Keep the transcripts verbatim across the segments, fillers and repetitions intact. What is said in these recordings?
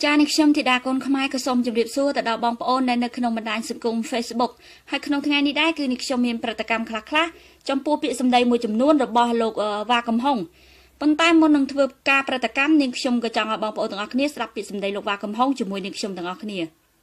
ចានេះខ្ញុំធីតាកូនខ្មែរក៏សូមជម្រាបសួរទៅដល់បងប្អូននៅក្នុងបណ្ដាញសង្គម Facebook ហើយក្នុងថ្ងៃនេះដែរគឺនេះខ្ញុំមានប្រតិកម្មខ្លះៗចំពោះពាក្យសម្ដីមួយចំនួនរបស់លោកវ៉ាកំហុងប៉ុន្តែមុននឹងធ្វើការប្រតិកម្មនាងខ្ញុំក៏ចង់ឲ្យបងប្អូនទាំងអស់គ្នាស្ដាប់ពាក្យសម្ដីលោកវ៉ាកំហុងជាមួយនាងខ្ញុំទាំងអស់គ្នា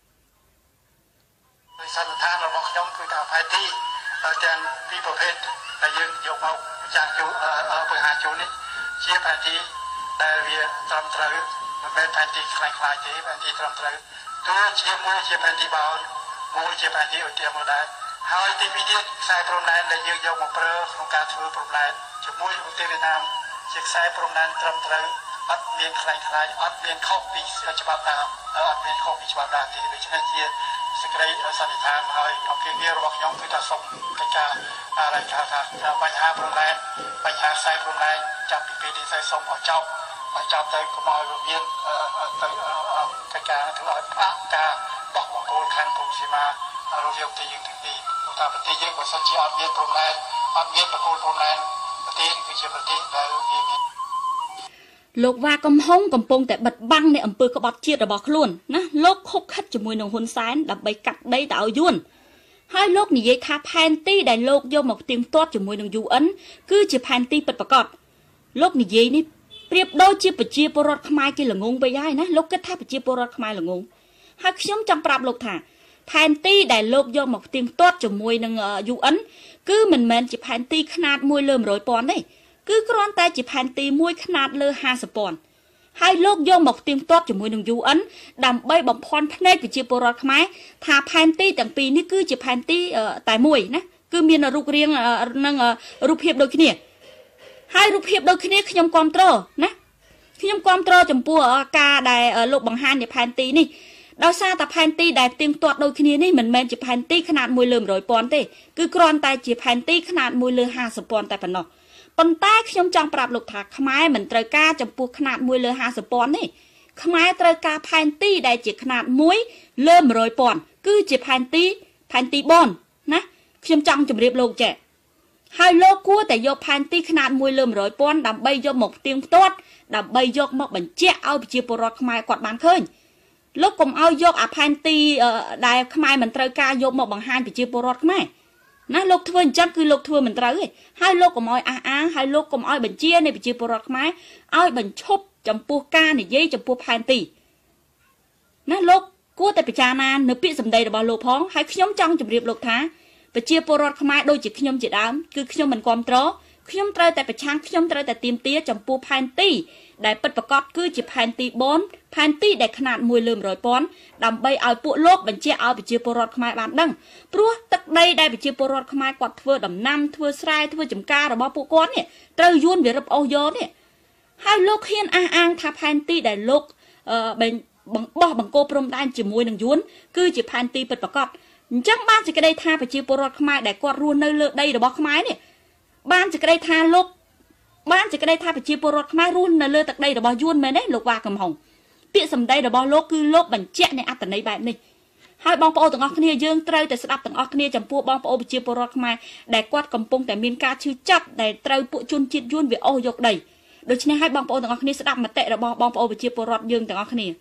សន្និដ្ឋានរបស់ខ្ញុំគឺថាផែនទីទាំងពីរប្រភេទដែលយើងយកមកចាស់ជួបញ្ហាជួននេះជាផែនទីដែលវាត្រឹមត្រូវមិនមែនផែនទីខ្លាំងខ្លាយទេផែនទីត្រឹមត្រូវទោះជាមួយជាផែនទីបោនមួយជាផែនទីឧទាហរណ៍ដែរហើយទីពីរទៀតខ្សែព្រំដែនដែលយើងយកមកប្រើក្នុងការធ្វើព្រំដែនជាមួយប្រទេសវៀតណាមជាខ្សែព្រំដែនត្រឹមត្រូវអត់មានខ្លាំងខ្លាយអត់មានខុសពីច្បាប់តាមអត់មានខុសពីច្បាប់ដែរទេដូច្នេះជាសេចក្តីសន្និដ្ឋានហើយអង្គភាពរបស់ខ្ញុំគឺថាសូមកិច្ចការอะไรថាថាបញ្ហាព្រំដែនបញ្ហាខ្សែព្រំដែនចាប់ពីពេលនេះទៅសូមឲ្យចប់ឲ្យចប់ទៅកុំឲ្យមានទៅកិច្ចការធ្វើឲ្យផ្អាកការបោះបង្គោលខាងព្រំសីមារវាងប្រទេសយើងទាំងពីរព្រោះថាប្រទេសយើងបើសិនជាអត់មានព្រំដែនអត់មានបង្គោលព្រំដែនប្រទេសគឺជាប្រទេសដែលវាមានលោកវ៉ាកំហុងកំពុងតែបិទបាំងនៃអំពើក្បត់ជាតិរបស់ខ្លួនណាលោកខុបខិតជាមួយនឹងហ៊ុនសែនដើម្បីកាត់ដីទៅឲ្យយួនហើយលោកនិយាយថាផែនទីដែលលោកយកមកទៀងទាត់ជាមួយនឹង យូ អិន គឺជាផែនទីពិតប្រាកដលោកនិយាយនេះប្រៀបដូចជាប្រជាពលរដ្ឋខ្មែរគេល្ងងវិញហើយណាលោកគិតថាប្រជាពលរដ្ឋខ្មែរល្ងងហើយខ្ញុំចង់ប្រាប់លោកថាផែនទីដែលលោកយកមកទៀងទាត់ជាមួយនឹង យូ អិន គឺមិនមែនជាផែនទីຂະຫນាតមួយលើមួយរយពាន់ទេគឺគ្រាន់តែជាផែនទីមួយຂະຫນាតលើห้าสิบពាន់ហើយលោកយកមកទៀងទាត់ជាមួយនឹង យូ អិន ដើម្បីបំភាន់ភ្នែកប្រជាពលរដ្ឋខ្មែរថាផែនទីទាំងពីរនេះគឺជាផែនទីតែមួយណាគឺមានរូបរាងនិងរូបភាពដូចគ្នាហើយរូបភាពដូចគ្នាខ្ញុំគាំទ្រណាខ្ញុំគាំទ្រចំពោះការដែលលោកបង្ហាញនៃផែនទីនេះដោយសារតែផែនទីដែលទៀងទាត់ដូចគ្នានេះមិនមែនជាផែនទីຂະຫນាតមួយលើមួយរយពាន់ទេគឺគ្រាន់តែជាផែនទីຂະຫນាតមួយលើห้าสิบពាន់តែប៉ុណ្ណោះប៉ុន្តែខ្ញុំចង់ប្រាប់លោកថាខ្មែរមិនត្រូវការចំពោះຂະຫນាតមួយលើห้าสิบពាន់ទេខ្មែរត្រូវការផែនទីដែលជាຂະຫນាតមួយលើមួយរយពាន់គឺជាផែនទីផែនទីបនណាខ្ញុំចង់ជម្រាបលោកចេះហើយលោកគួរតែយកផែនទីຂະຫນាតមួយលើមួយរយពាន់ដើម្បីយកមកផ្ទៀងផ្ទាត់ដើម្បីយកមកបញ្ជាក់ឲ្យប្រជាពលរដ្ឋខ្មែរគាត់បានឃើញលោកកុំឲ្យយកអាផែនទីដែលខ្មែរមិនត្រូវការយកមកបង្ហាញប្រជាពលរដ្ឋខ្មែរណាលោកធ្វើអញ្ចឹងគឺលោកធ្វើមិនត្រូវទេហើយលោកកុំឲ្យអះអាងហើយលោកកុំឲ្យបញ្ជានៃប្រជាពលរដ្ឋខ្មែរឲ្យបញ្ឈប់ចំពោះការនិយាយចំពោះផែនទីណាលោកគួរតែពិចារណានៅពាក្យសម្ដីរបស់លោកផងហើយខ្ញុំចង់ជម្រាបលោកថាប្រជាពលរដ្ឋខ្មែរដូចជាខ្ញុំជាដើមគឺខ្ញុំមិនគាំទ្រខ្ញុំត្រូវតែប្រឆាំងខ្ញុំត្រូវតែទាមទារចំពោះផែនទីដែលពិតប្រាកដគឺជាផែនទីបនផែនទីដែលຂະຫນាតមួយលើមួយរយពាន់ដើម្បីឲ្យពួកលោកបញ្ជាក់ឲ្យប្រជាពលរដ្ឋខ្មែរបានដឹងព្រោះទឹកដីដែលប្រជាពលរដ្ឋខ្មែរគាត់ធ្វើដំណាំធ្វើស្រែធ្វើចម្ការរបស់ពួកគាត់នេះត្រូវយួនវារឹបអូសយកនេះហើយលោកហ៊ានអះអាងថាផែនទីដែលលោកអឺបោះបង្គោលព្រំដែនជាមួយនឹងយួនគឺជាផែនទីពិតប្រាកដអញ្ចឹងបានសេចក្តីថាប្រជាពលរដ្ឋខ្មែរដែលគាត់រស់នៅលើដីរបស់ខ្មែរនេះបានសេចក្តីថាលោកបានសេចក្តីថាប្រជាពលរដ្ឋខ្មែររស់នៅលើទឹកដីរបស់យួនមែនទេលោកវ៉ាកំហុងពាក្យសម្ដីរបស់លោកគឺលោកបញ្ជាក់នៃអត្ថន័យបែបនេះហើយបងប្អូនទាំងអស់គ្នាយើងត្រូវតែស្ដាប់ទាំងអស់គ្នាចំពោះបងប្អូនប្រជាពលរដ្ឋខ្មែរដែលគាត់កំពុងតែមានការឈឺចាប់ដែលត្រូវពួកជនជាតិយួនវាអូសយកដីដូច្នេះហើយបងប្អូនទាំងអស់គ្នាស្ដាប់មតិរបស់បងប្អូនប្រជាពលរដ្ឋយើងទាំងអស់គ្នា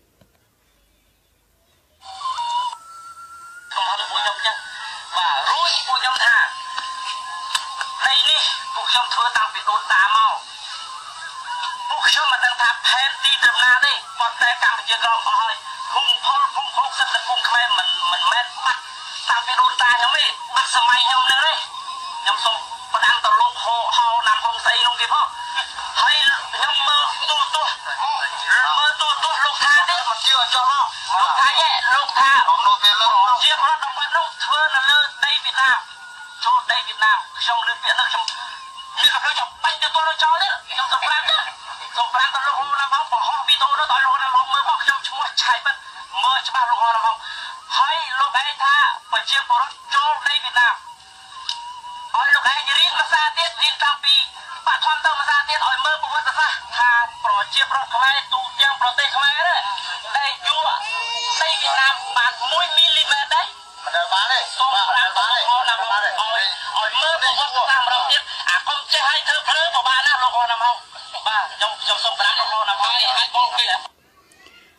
ខ្ញុំធ្វើតាំងពីដូនតាមកពួកខ្ញុំមិនដឹងថាផែនទីត្រឹមណាទេប៉ុន្តែកម្ពុជាក្រមអស់ហើយភូមិផលភូមិផលសិទ្ធិសង្គមខ្មែរមិនមិនមែនបាត់តាំងពីដូនតាខ្ញុំទេបាត់សម័យខ្ញុំនឹងទេខ្ញុំសូមផ្ដាំទៅលោកហោហោណាំហុងស្អីនោះទៀតផងហើយខ្ញុំមើលទូទូមើលទូទូលោកថាទេមិនជឿចោះមកលោកថាយេលោកថានោះទេលោកជារដ្ឋបាលនោះធ្វើនៅលើដីវៀតណាមចូលដីវៀតណាមខ្ញុំលើពាក្យនោះខ្ញុំខ្ញុំក៏ចង់បាញ់ទៅទៅចោលទេខ្ញុំទៅប្រាប់ទេសូមប្រាប់ទៅលោកណាំហុងបង្ហោះវីដេអូដល់លោកណាំហុងមើលផងខ្ញុំឈ្មោះឆៃបាត់មើលច្បាស់លោកណាំហុងហើយលោកឯងថាប្រជាពលរដ្ឋចូលដីវៀតណាមហើយលោកឯងរៀនភាសាទៀតរៀនតាំងពីបឋមទៅភាសាទៀតឲ្យមើលប្រវត្តិសាស្ត្រថាប្រជាពលរដ្ឋខ្មែរទូទាំងប្រទេសខ្មែរដែលយួរដីវៀតណាមបានមួយមីលីម៉ែត្រដែរមិនដល់បានទេសូមប្រាប់ទៅលោកណាំហុងឲ្យឲ្យមើលប្រវត្តិសាស្ត្រម្ដងទៀតអាកុំចេះឲ្យធ្វើភ្លើក៏បានណាលោកណាំហុងបាទខ្ញុំខ្ញុំសូមប្រាប់លោកណាំហុងឲ្យបងគេ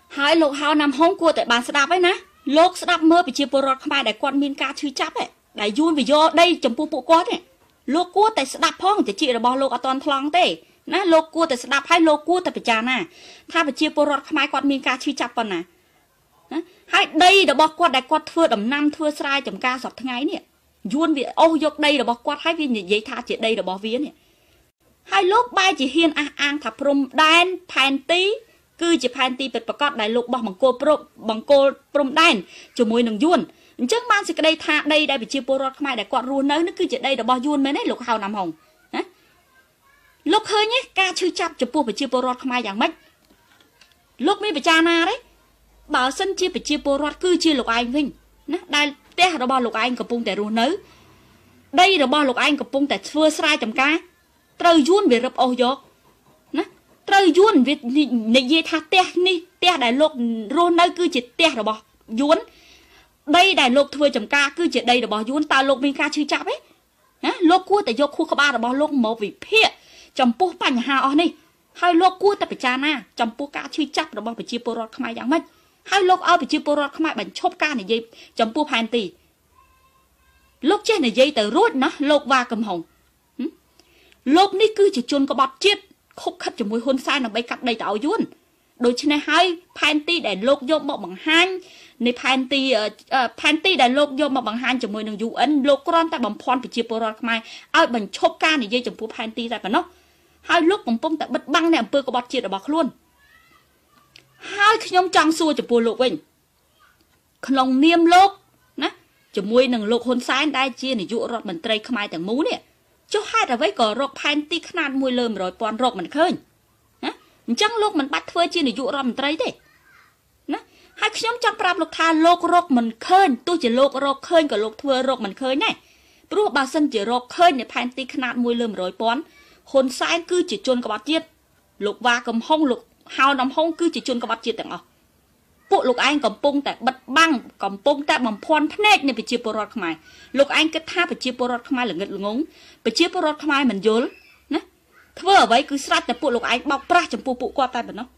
ហើយលោកហៅនំហុងគួរតែបានស្ដាប់ហើយណាលោកស្ដាប់មើលប្រជាពលរដ្ឋខ្មែរដែលគាត់មានការឈឺចាប់ឯដែលយួនវាយកដីចំពោះពួកគាត់នេះលោកគួរតែស្ដាប់ផងតិចរបស់លោកអត់តន់ថ្លង់ទេណាលោកគួរតែស្ដាប់ហើយលោកគួរតែពិចារណាថាប្រជាពលរដ្ឋខ្មែរគាត់មានការឈឺចាប់ប៉ុណ្ណាណាហើយដីរបស់គាត់ដែលគាត់ធ្វើដំណាំធ្វើស្រែចម្ការសពថ្ងៃនេះយួនវាអូសយកដីរបស់គាត់ហើយវានិយាយថាជាដីរបស់វានេះហើយលោកបែរជាហ៊ានអះអាងថាព្រំដែនផែនទីគឺជាផែនទីពិតប្រាកដដែលលោកបោះបង្គោលព្រំបង្គោលព្រំដែនជាមួយនឹងយួនអញ្ចឹងបានសេចក្តីថាដីដែលប្រជាពលរដ្ឋខ្មែរដែលគាត់រស់នៅនេះគឺជាដីរបស់យួនមែនទេលោកហៅណាំហុងណាលោកឃើញទេការឈឺចាប់ចំពោះប្រជាពលរដ្ឋខ្មែរយ៉ាងម៉េចលោកមានពិចារណាទេបើសិនជាប្រជាពលរដ្ឋគឺជាលោកឯងវិញណាដែលផ្ទះរបស់លោកឯងកំពុងតែរស់នៅដីរបស់លោកឯងកំពុងតែធ្វើស្រែចម្ការត្រូវយួនវារឹបអូសយកណាត្រូវយួនវានិយាយថាផ្ទះនេះផ្ទះដែលលោករស់នៅគឺជាផ្ទះរបស់យួនដីដែលលោកធ្វើចម្ការគឺជាដីរបស់យួនតើលោកមានការឈឺចាប់ទេណាលោកគួរតែយកខួរក្បាលរបស់លោកមកវិភាគចំពោះបញ្ហាអស់នេះហើយលោកគួរតែពិចារណាចំពោះការឈឺចាប់របស់ប្រជាពលរដ្ឋខ្មែរយ៉ាងម៉េចហើយលោកឲ្យប្រជាពលរដ្ឋខ្មែរបញ្ឈប់ការនិយាយចំពោះផែនទីលោកចេះនិយាយទៅរួចណាលោកវ៉ាកំហុងលោកនេះគឺជាជនក្បត់ជាតិខុបខិតជាមួយហ៊ុនសែនដើម្បីកាត់ដីទៅឲ្យយួនដូច្នេះហើយផែនទីដែលលោកយកមកបង្ហាញនៃផែនទីផែនទីដែលលោកយកមកបង្ហាញជាមួយនឹង យូ អិន លោកគ្រាន់តែបំភាន់ប្រជាពលរដ្ឋខ្មែរឲ្យបញ្ឈប់ការនិយាយចំពោះផែនទីតែប៉ុណ្ណោះហើយលោកកំពុងតែបិទបាំងនៅអំពើក្បត់ជាតិរបស់ខ្លួនហើយខ្ញុំចង់សួរចំពោះលោកវិញក្នុងនាមលោកណាជាមួយនឹងលោកហ៊ុនសែនដែលជានាយករដ្ឋមន្ត្រីខ្មែរទាំងមូលនេះចុះហេតុអ្វីក៏រកផែនទីខ្នាតមួយលើមួយរយពាន់រកមិនឃើញណាអញ្ចឹងលោកមិនបាច់ធ្វើជានាយករដ្ឋមន្ត្រីទេណាហើយខ្ញុំចង់ប្រាប់លោកថាលោករកមិនឃើញទោះជាលោករកឃើញក៏លោកធ្វើរកមិនឃើញដែរព្រោះបើសិនជារកឃើញនៅផែនទីខ្នាតមួយលើមួយរយពាន់ហ៊ុនសែនគឺជាជនក្បត់ជាតិលោកវ៉ាកំហុងលោកហៅនំហុងគឺជាជនក្បត់ជាតិទាំងអស់ពួកលោកឯងកំពុងតែបិទបាំងកំពុងតែបំភាន់ភ្នែកនៃប្រជាពលរដ្ឋខ្មែរលោកឯងគិតថាប្រជាពលរដ្ឋខ្មែរល្ងិតល្ងងប្រជាពលរដ្ឋខ្មែរមិនយល់ណាធ្វើអ្វីគឺស្រេចតែពួកលោកឯងបោកប្រាស់ចំពោះពួកគាត់តែប៉ុណ្ណោះ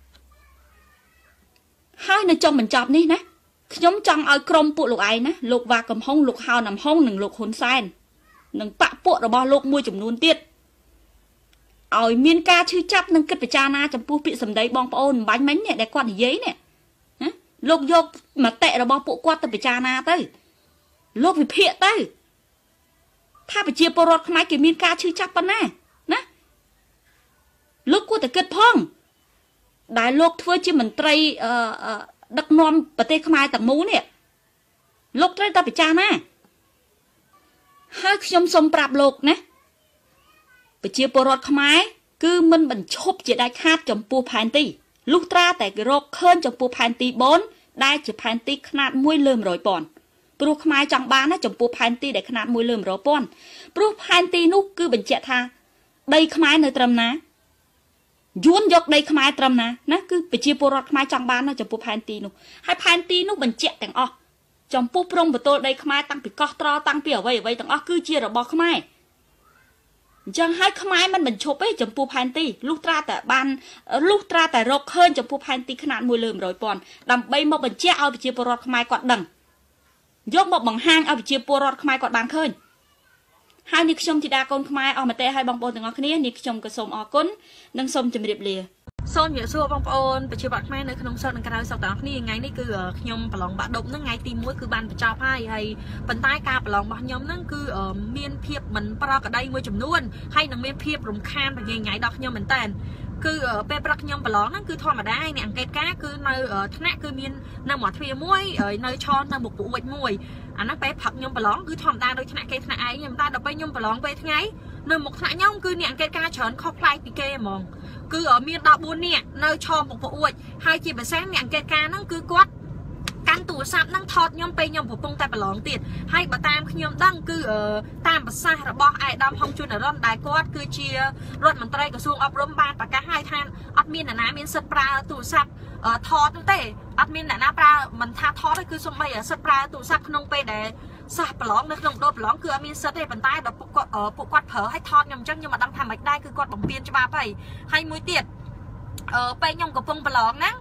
ហើយនៅចុងបញ្ចប់នេះណាខ្ញុំចង់ឲ្យក្រុមពួកលោកឯងណាលោកវ៉ាកំហុងលោកហៅនំហុងនិងលោកហ៊ុនសែននិងបកពួករបស់លោកមួយចំនួនទៀតឲ្យមានការឈឺចាប់និងគិតពិចារណាចំពោះពាក្យសម្ដីបងប្អូនបាញ់មិញនេះដែលគាត់និយាយនេះណាលោកយកមតិរបស់ពួកគាត់ទៅពិចារណាទៅលោកវិភាគទៅថាប្រជាពលរដ្ឋខ្មែរគេមានការឈឺចាប់ប៉ុណ្ណាណាលោកគួរតែគិតផងដែលលោកធ្វើជាមន្ត្រីអឺដឹកនាំប្រទេសខ្មែរទាំងមូលនេះលោកត្រូវតែពិចារណាហើយខ្ញុំសូមប្រាប់លោកណាប្រជាពលរដ្ឋខ្មែរគឺមិនបញ្ឈប់ជាដាច់ខាតចំពោះផែនទីលុះត្រាតែរកឃើញចំពោះផែនទីបនដែលជាផែនទីខ្នាតមួយលើមួយរយពាន់ព្រោះខ្មែរចង់បានណាចំពោះផែនទីដែលខ្នាតមួយលើមួយរយពាន់ព្រោះផែនទីនោះគឺបញ្ជាក់ថាដីខ្មែរនៅត្រឹមណាយួនយកដីខ្មែរត្រឹមណាណាគឺប្រជាពលរដ្ឋខ្មែរចង់បានណាចំពោះផែនទីនោះហើយផែនទីនោះបញ្ជាក់ទាំងអស់ចំពោះព្រំបទល់ដីខ្មែរតាំងពីកោះត្រតាំងពីអ្វីអ្វីទាំងអស់គឺជារបស់ខ្មែរអញ្ចឹងហើយខ្មែរមិនបញ្ឈប់ទេចំពោះផែនទីលុះត្រាតែបានលុះត្រាតែរកឃើញចំពោះផែនទីខ្នាតមួយលើមួយរយពាន់ដើម្បីមកបញ្ជាក់ឲ្យប្រជាពលរដ្ឋខ្មែរគាត់ដឹងយកមកបង្ហាញឲ្យប្រជាពលរដ្ឋខ្មែរគាត់បានឃើញហើយនេះខ្ញុំធីតាកូនខ្មែរអស់មតិឲ្យបងប្អូនទាំងអស់គ្នានេះខ្ញុំក៏សូមអរគុណនិងសូមជម្រាបលាសូមជម្រាបសួរបងប្អូនប្រជាពលរដ្ឋខ្មែរនៅក្នុងស្រុកនិងក្រៅស្រុកទាំងអស់គ្នាថ្ងៃនេះគឺខ្ញុំប្រឡងបាក់ដប់ហ្នឹងថ្ងៃទីមួយគឺបានបញ្ចប់ហើយហើយប៉ុន្តែការប្រឡងរបស់ខ្ញុំហ្នឹងគឺមានភាពមិនប្រក្រតីមួយចំនួនហើយនឹងមានភាពរំខានបញ្ញាញ៉ៃដល់ខ្ញុំមែនតើគឺពេលព្រឹកខ្ញុំប្រឡងហ្នឹងគឺធម្មតាឯអ្នកអង្កេតការគឺនៅថ្នាក់គឺមាននៅមួយទ្វារមួយនៅឆននៅមុខពួកវិចមួយអាហ្នឹងពេលព្រឹកខ្ញុំប្រឡងគឺធម្មតាដូចថ្នាក់គេថ្នាក់ឯងខ្ញុំតែដល់ពេលខ្ញុំប្រឡងពេលថ្ងៃនៅមុខថ្នាក់ខ្ញុំគឺអ្នកអង្កេតការច្រើនខុសប្លែកពីគេហ្មងគឺមានដប់បួននាក់នៅឆមុខពួកអួចហើយជាភាសាអ្នកអង្កេតការហ្នឹងគឺគាត់កាន់ទូរស័ព្ទហ្នឹងថតខ្ញុំពេលខ្ញុំកំពុងតែប្រឡងទៀតហើយបើតាមខ្ញុំដឹងគឺតាមប្រសាសន៍របស់ឯកឧត្តមហុងជួននរ៉ុនដែលគាត់គឺជារដ្ឋមន្ត្រីក្រសួងអប់រំបានប្រកាសឲ្យថាអត់មានអ្នកណាមានសិទ្ធិប្រើទូរស័ព្ទថតទេអត់មានអ្នកណាប្រើមិនថាថតទេគឺសូម្បីសិទ្ធិប្រើទូរស័ព្ទក្នុងពេលដែលសះប្រឡងនៅក្នុងដូតប្រឡងគឺអត់មានសិទ្ធិទេប៉ុន្តែដល់ពួកគាត់ពួកគាត់ប្រើឲ្យថតខ្ញុំអញ្ចឹងខ្ញុំមិនដឹងថាមិនដែរគឺគាត់បំពេញច្បាប់ហើយហើយមួយទៀតអឺពេលខ្ញុំកំពុងប្រឡងហ្នឹង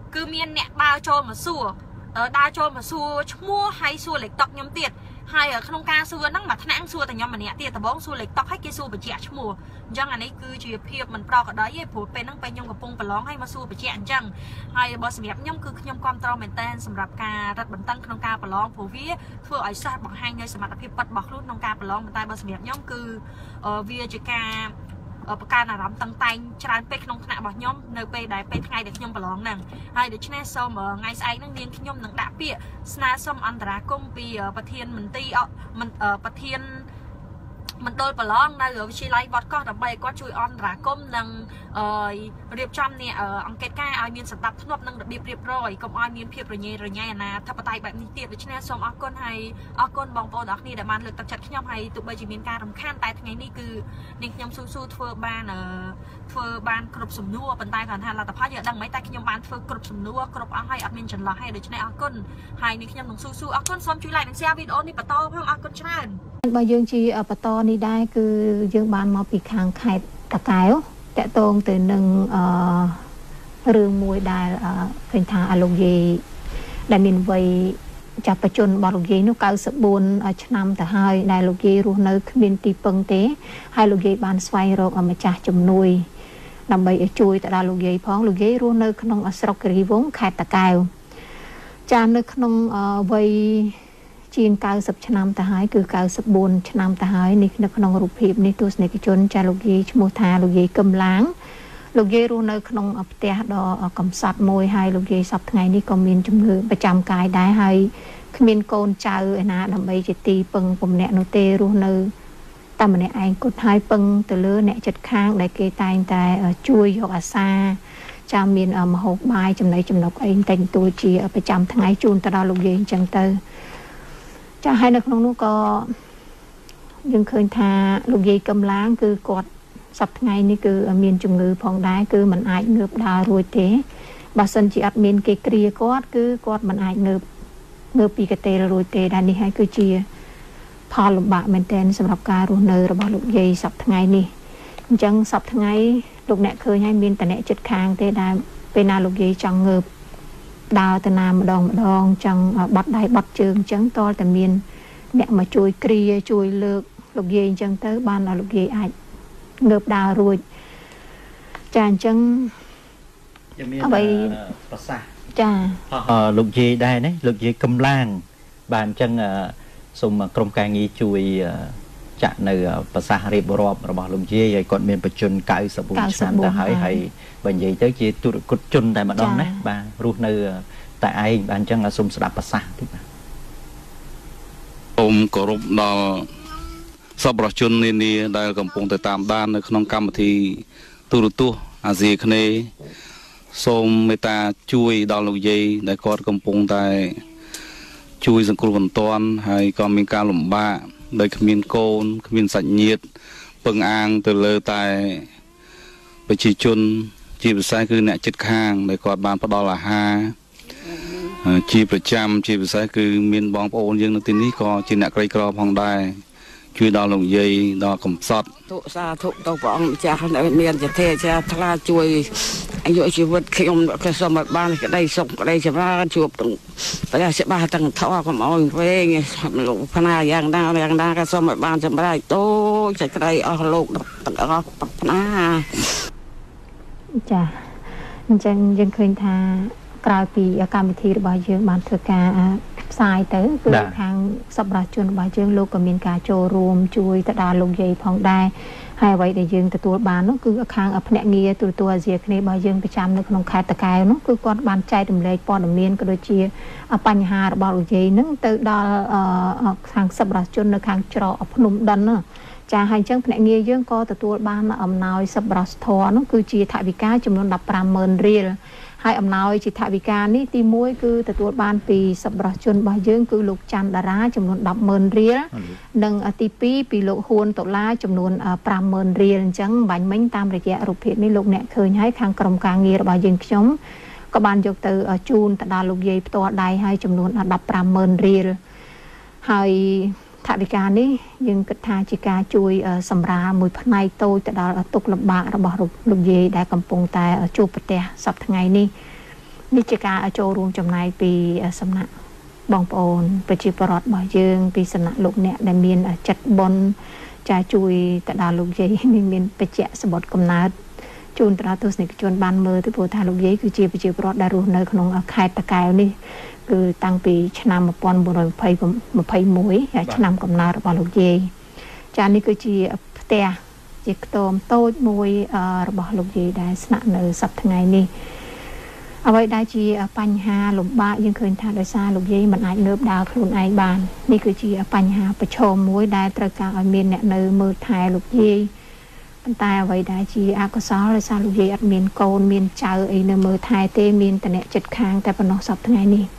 គឺមានអ្នកដើរចូលមកសួរដើរចូលមកសួរឈ្មោះហើយសួរលេខតុកខ្ញុំទៀតហើយក្នុងការសួរហ្នឹងមួយថ្នាក់សួរតែខ្ញុំម្នាក់ទៀតដំបងសួរលេខតុកហើយគេសួរបញ្ជាក់ឈ្មោះអញ្ចឹងអានេះគឺជាភាពមិនប្រក្រតីទេព្រោះពេលហ្នឹងពេលខ្ញុំកំពុងប្រឡងហើយមកសួរបញ្ជាក់អញ្ចឹងហើយបើសម្រាប់ខ្ញុំគឺខ្ញុំគ្រប់គ្រងមែនតើសម្រាប់ការរឹតបន្តឹងក្នុងការប្រឡងព្រោះវាធ្វើឲ្យសិស្សបង្ហាញនៅសមត្ថភាពពិតរបស់ខ្លួនក្នុងការប្រឡងតែបើសម្រាប់ខ្ញុំគឺវាជាការបកការអារម្មណ៍តឹងតែងច្រើនពេកក្នុងថ្នាក់របស់ខ្ញុំនៅពេលដែលពេលថ្ងៃដែលខ្ញុំប្រឡងហ្នឹងហើយដូច្នេះសូមថ្ងៃស្អែកហ្នឹងនាងខ្ញុំនឹងដាក់ពាក្យស្នើសុំអន្តរាគមន៍ពីប្រធានមន្ត្រីប្រធានមណ្ឌលប្រឡងនៅវិទ្យាល័យវត្តកោះដើម្បីឲ្យគាត់ជួយអន្តរាគមន៍និងរៀបចំនេះអង្គការឲ្យមានសណ្ដាប់ធ្នាប់និងរបៀបរៀបរយកុំឲ្យមានភាពរញ៉េរញ៉ៃអាណាធិបតេយ្យបែបនេះទៀតដូច្នេះសូមអរគុណហើយអរគុណបងប្អូនទាំងអស់គ្នាដែលបានលើកទឹកចិត្តខ្ញុំហើយទោះបីជាមានការរំខានតែថ្ងៃនេះគឺនាងខ្ញុំស៊ូស៊ូធ្វើបានធ្វើបានគ្រប់សំណួរប៉ុន្តែគាត់ថាលទ្ធផលយើងដឹងមិនតែខ្ញុំបានធ្វើគ្រប់សំណួរគ្រប់អស់ហើយអត់មានចន្លោះហើយដូច្នេះអរគុណហើយនាងខ្ញុំនឹងស៊ូស៊ូអរគុណសូមជួយ like និង share វីដេអូនេះបន្តផងអរគុណច្រើនបើយើងជាបន្តនេះដែរគឺយើងបានមកពីខាងខេត្តតាកែវតាក់ទងទៅនឹងអឺរឿងមួយដែលឃើញថាអាលោកយាយដែលមានវ័យចាប់បច្ចុប្បន្នរបស់លោកយាយនោះ九สิบbốnឆ្នាំទៅហើយដែលលោកយាយរស់នៅគ្មានទីពឹងទេហើយលោកយាយបានស្វែងរកម្ចាស់ជំនួយដើម្បីឲ្យជួយទៅដល់លោកយាយផងលោកយាយរស់នៅក្នុងស្រុកគិរីវង្សខេត្តតាកែវចានៅក្នុងវ័យជាង九สิบឆ្នាំទៅហើយគឺ九สิบbốnឆ្នាំទៅហើយនេះនៅក្នុងរូបភាពនេះទស្សនិកជនចាលោកយាយឈ្មោះថាលោកយាយកឹមឡាងលោកយាយរស់នៅក្នុងផ្ទះដ៏កំសត់មួយហើយលោកយាយសពថ្ងៃនេះក៏មានជំងឺប្រចាំកាយដែរហើយគ្មានកូនចៅឯណាដើម្បីជាទីពឹងពំនាក់នោះទេរស់នៅតែម្នាក់ឯងគត់ហើយពឹងទៅលើអ្នកចិត្តខាងដែលគេតែងតែជួយយកអាសាចាំមានមហូបបាយចំណីចំណុកអីតែងទួជាប្រចាំថ្ងៃជូនទៅដល់លោកយាយអញ្ចឹងទៅចាហើយនៅក្នុងនោះក៏យើងឃើញថាលោកយាយកឹមឡាងគឺគាត់សប្តាហ៍ថ្ងៃនេះគឺមានជំងឺផងដែរគឺមិនអាចងើបដើររួចទេបើសិនជាអត់មានគេគ្រាគាត់គឺគាត់មិនអាចងើបងើបពីកន្ទេលរួចទេដែលនេះហើយគឺជាផលលំបាកមែនទែនសម្រាប់ការរស់នៅរបស់លោកយាយសប្តាហ៍ថ្ងៃនេះអញ្ចឹងសប្តាហ៍ថ្ងៃលោកអ្នកឃើញហើយមានតែអ្នកចិត្តខាងទេដែលពេលណាលោកយាយចង់ងើបដើរទៅណាម្ដងម្ដងចង់បាត់ដៃបាត់ជើងអញ្ចឹងតលតែមានអ្នកមកជួយគ្រាជួយលើកលោកយាយអញ្ចឹងទៅបានឲ្យលោកយាយអាចងើបដើររួចចាអញ្ចឹងអ្វីប្រសាសន៍ចាលោកយាយដែរណាលោកយាយកឹមឡាងបានអញ្ចឹងសូមក្រុមការងារជួយចាក់នៅប្រសាសន៍រៀបរាប់របស់លោកយាយហើយគាត់មានបច្ចុប្បន្ន九十bốnឆ្នាំទៅហើយហើយបើនិយាយទៅជាទុរគតជនតែម្ដងណាបាទរស់នៅតែឯងបាទអញ្ចឹងសូមស្ដាប់ប្រសាសន៍តិចបាទសូមគោរពដល់សប្បុរសជននានាដែលកំពុងតែតាមដាននៅក្នុងកម្មវិធីទូរទស្សន៍អាស៊ីគ្នេយ៍សូមមេត្តាជួយដល់លោកយាយដែលគាត់កំពុងតែជួយសង្គ្រោះបន្ទាន់ហើយក៏មានការលំបាកដោយគ្មានកូនគ្មានសាច់ញាតិពឹងអាងទៅលើតែប្រជាជនជាពិសេសគឺអ្នកជិតខាងដែលគាត់បានផ្ដល់អាហារជាប្រចាំជាពិសេសគឺមានបងប្អូនយើងនៅទីនេះក៏ជាអ្នកក្រីក្រផងដែរជួយដល់លោកយាយដល់កំសត់ទុសាធុទៅព្រះអង្គម្ចាស់មានជាទេចាថ្លាជួយអាយុជីវិតខ្ញុំក៏សូមឲ្យបានក្តីសុខក្តីចម្រើនជួបទាំងព្រះសិបាទាំងធေါ်កុំឲ្យវែងលោកផ្នាយ៉ាងណាយ៉ាងណាក៏សូមឲ្យបានចម្រើនតូចសេចក្តីអស់លោកទាំងអស់ផ្នាចាអញ្ចឹងយើងឃើញថាក្រៅពីកម្មវិធីរបស់យើងបានធ្វើការផ្សាយទៅគឺខាងសប្បុរសជនរបស់យើងលោកក៏មានការចូលរួមជួយទៅដល់លោកយាយផងដែរហើយអ្វីដែលយើងទទួលបាននោះគឺខាងភ្នាក់ងារទូរទស្សន៍អាស៊ីគ្នេយ៍របស់យើងប្រចាំនៅក្នុងខេត្តតាកែវនោះគឺគាត់បានចែករំលែកព័ត៌មានក៏ដូចជាបញ្ហារបស់លោកយាយនឹងទៅដល់ខាងសប្បុរសជននៅខាងច្រកភ្នំដិនណាចាហើយអញ្ចឹងភ្នាក់ងារយើងក៏ទទួលបានអំណោយសប្បុរសធម៌នោះគឺជាថវិកាចំនួនដប់ប្រាំម៉ឺនរៀលហើយអំណោយជាថវិកានេះទីមួយគឺទទួលបានពីសប្បុរសជនរបស់យើងគឺលោកច័ន្ទតារាចំនួនដប់ម៉ឺនរៀលនិងទីពីរពីលោកហ៊ួនដុល្លារចំនួនប្រាំម៉ឺនរៀលអញ្ចឹងបាញ់មិញតាមរយៈរូបភាពនេះលោកអ្នកឃើញហើយខាងក្រុមការងាររបស់យើងខ្ញុំក៏បានយកទៅជូនទៅដល់លោកយាយផ្ទាល់ដៃហើយចំនួនដប់ប្រាំម៉ឺនរៀលហើយថវិកានេះយើងគិតថាជាការជួយសម្រាលមួយផ្នែកតូចទៅដល់ទុក្ខលំបាករបស់លោកយាយដែលកំពុងតែជួបប្រទះសប្តាហ៍ថ្ងៃនេះនេះជាការចូលរួមចំណាយពីសំណាក់បងប្អូនប្រជាពលរដ្ឋរបស់យើងពីសំណាក់លោកអ្នកដែលមានចិត្តបុណ្យចាជួយទៅដល់លោកយាយនេះមានបច្ចៈសម្បត្តិកំណើតជូនទៅដល់ទស្សនិកជនបានមើលទៅព្រោះថាលោកយាយគឺជាប្រជាពលរដ្ឋដែលរស់នៅក្នុងខេត្តតាកែវនេះគឺតាំងពីឆ្នាំmột nghìn bốn trăm hai mươi mốtឆ្នាំកំណើតរបស់លោកយាយចានេះគឺជាផ្ទះជាខ្ទមតូចមួយរបស់លោកយាយដែលស្នាក់នៅសប្តាហ៍ថ្ងៃនេះអ្វីដែលជាបញ្ហាលំបាកយើងឃើញថាដោយសារលោកយាយមិនអាចងើបដើរខ្លួនឯងបាននេះគឺជាបញ្ហាប្រឈមមួយដែលត្រូវការឲ្យមានអ្នកនៅមើលថែលោកយាយប៉ុន្តែអ្វីដែលជាអកុសលដោយសារលោកយាយអត់មានកូនមានចៅអីនៅមើលថែទេមានតែអ្នកចិត្តខាងតែប៉ុណ្ណោះសប្តាហ៍ថ្ងៃនេះ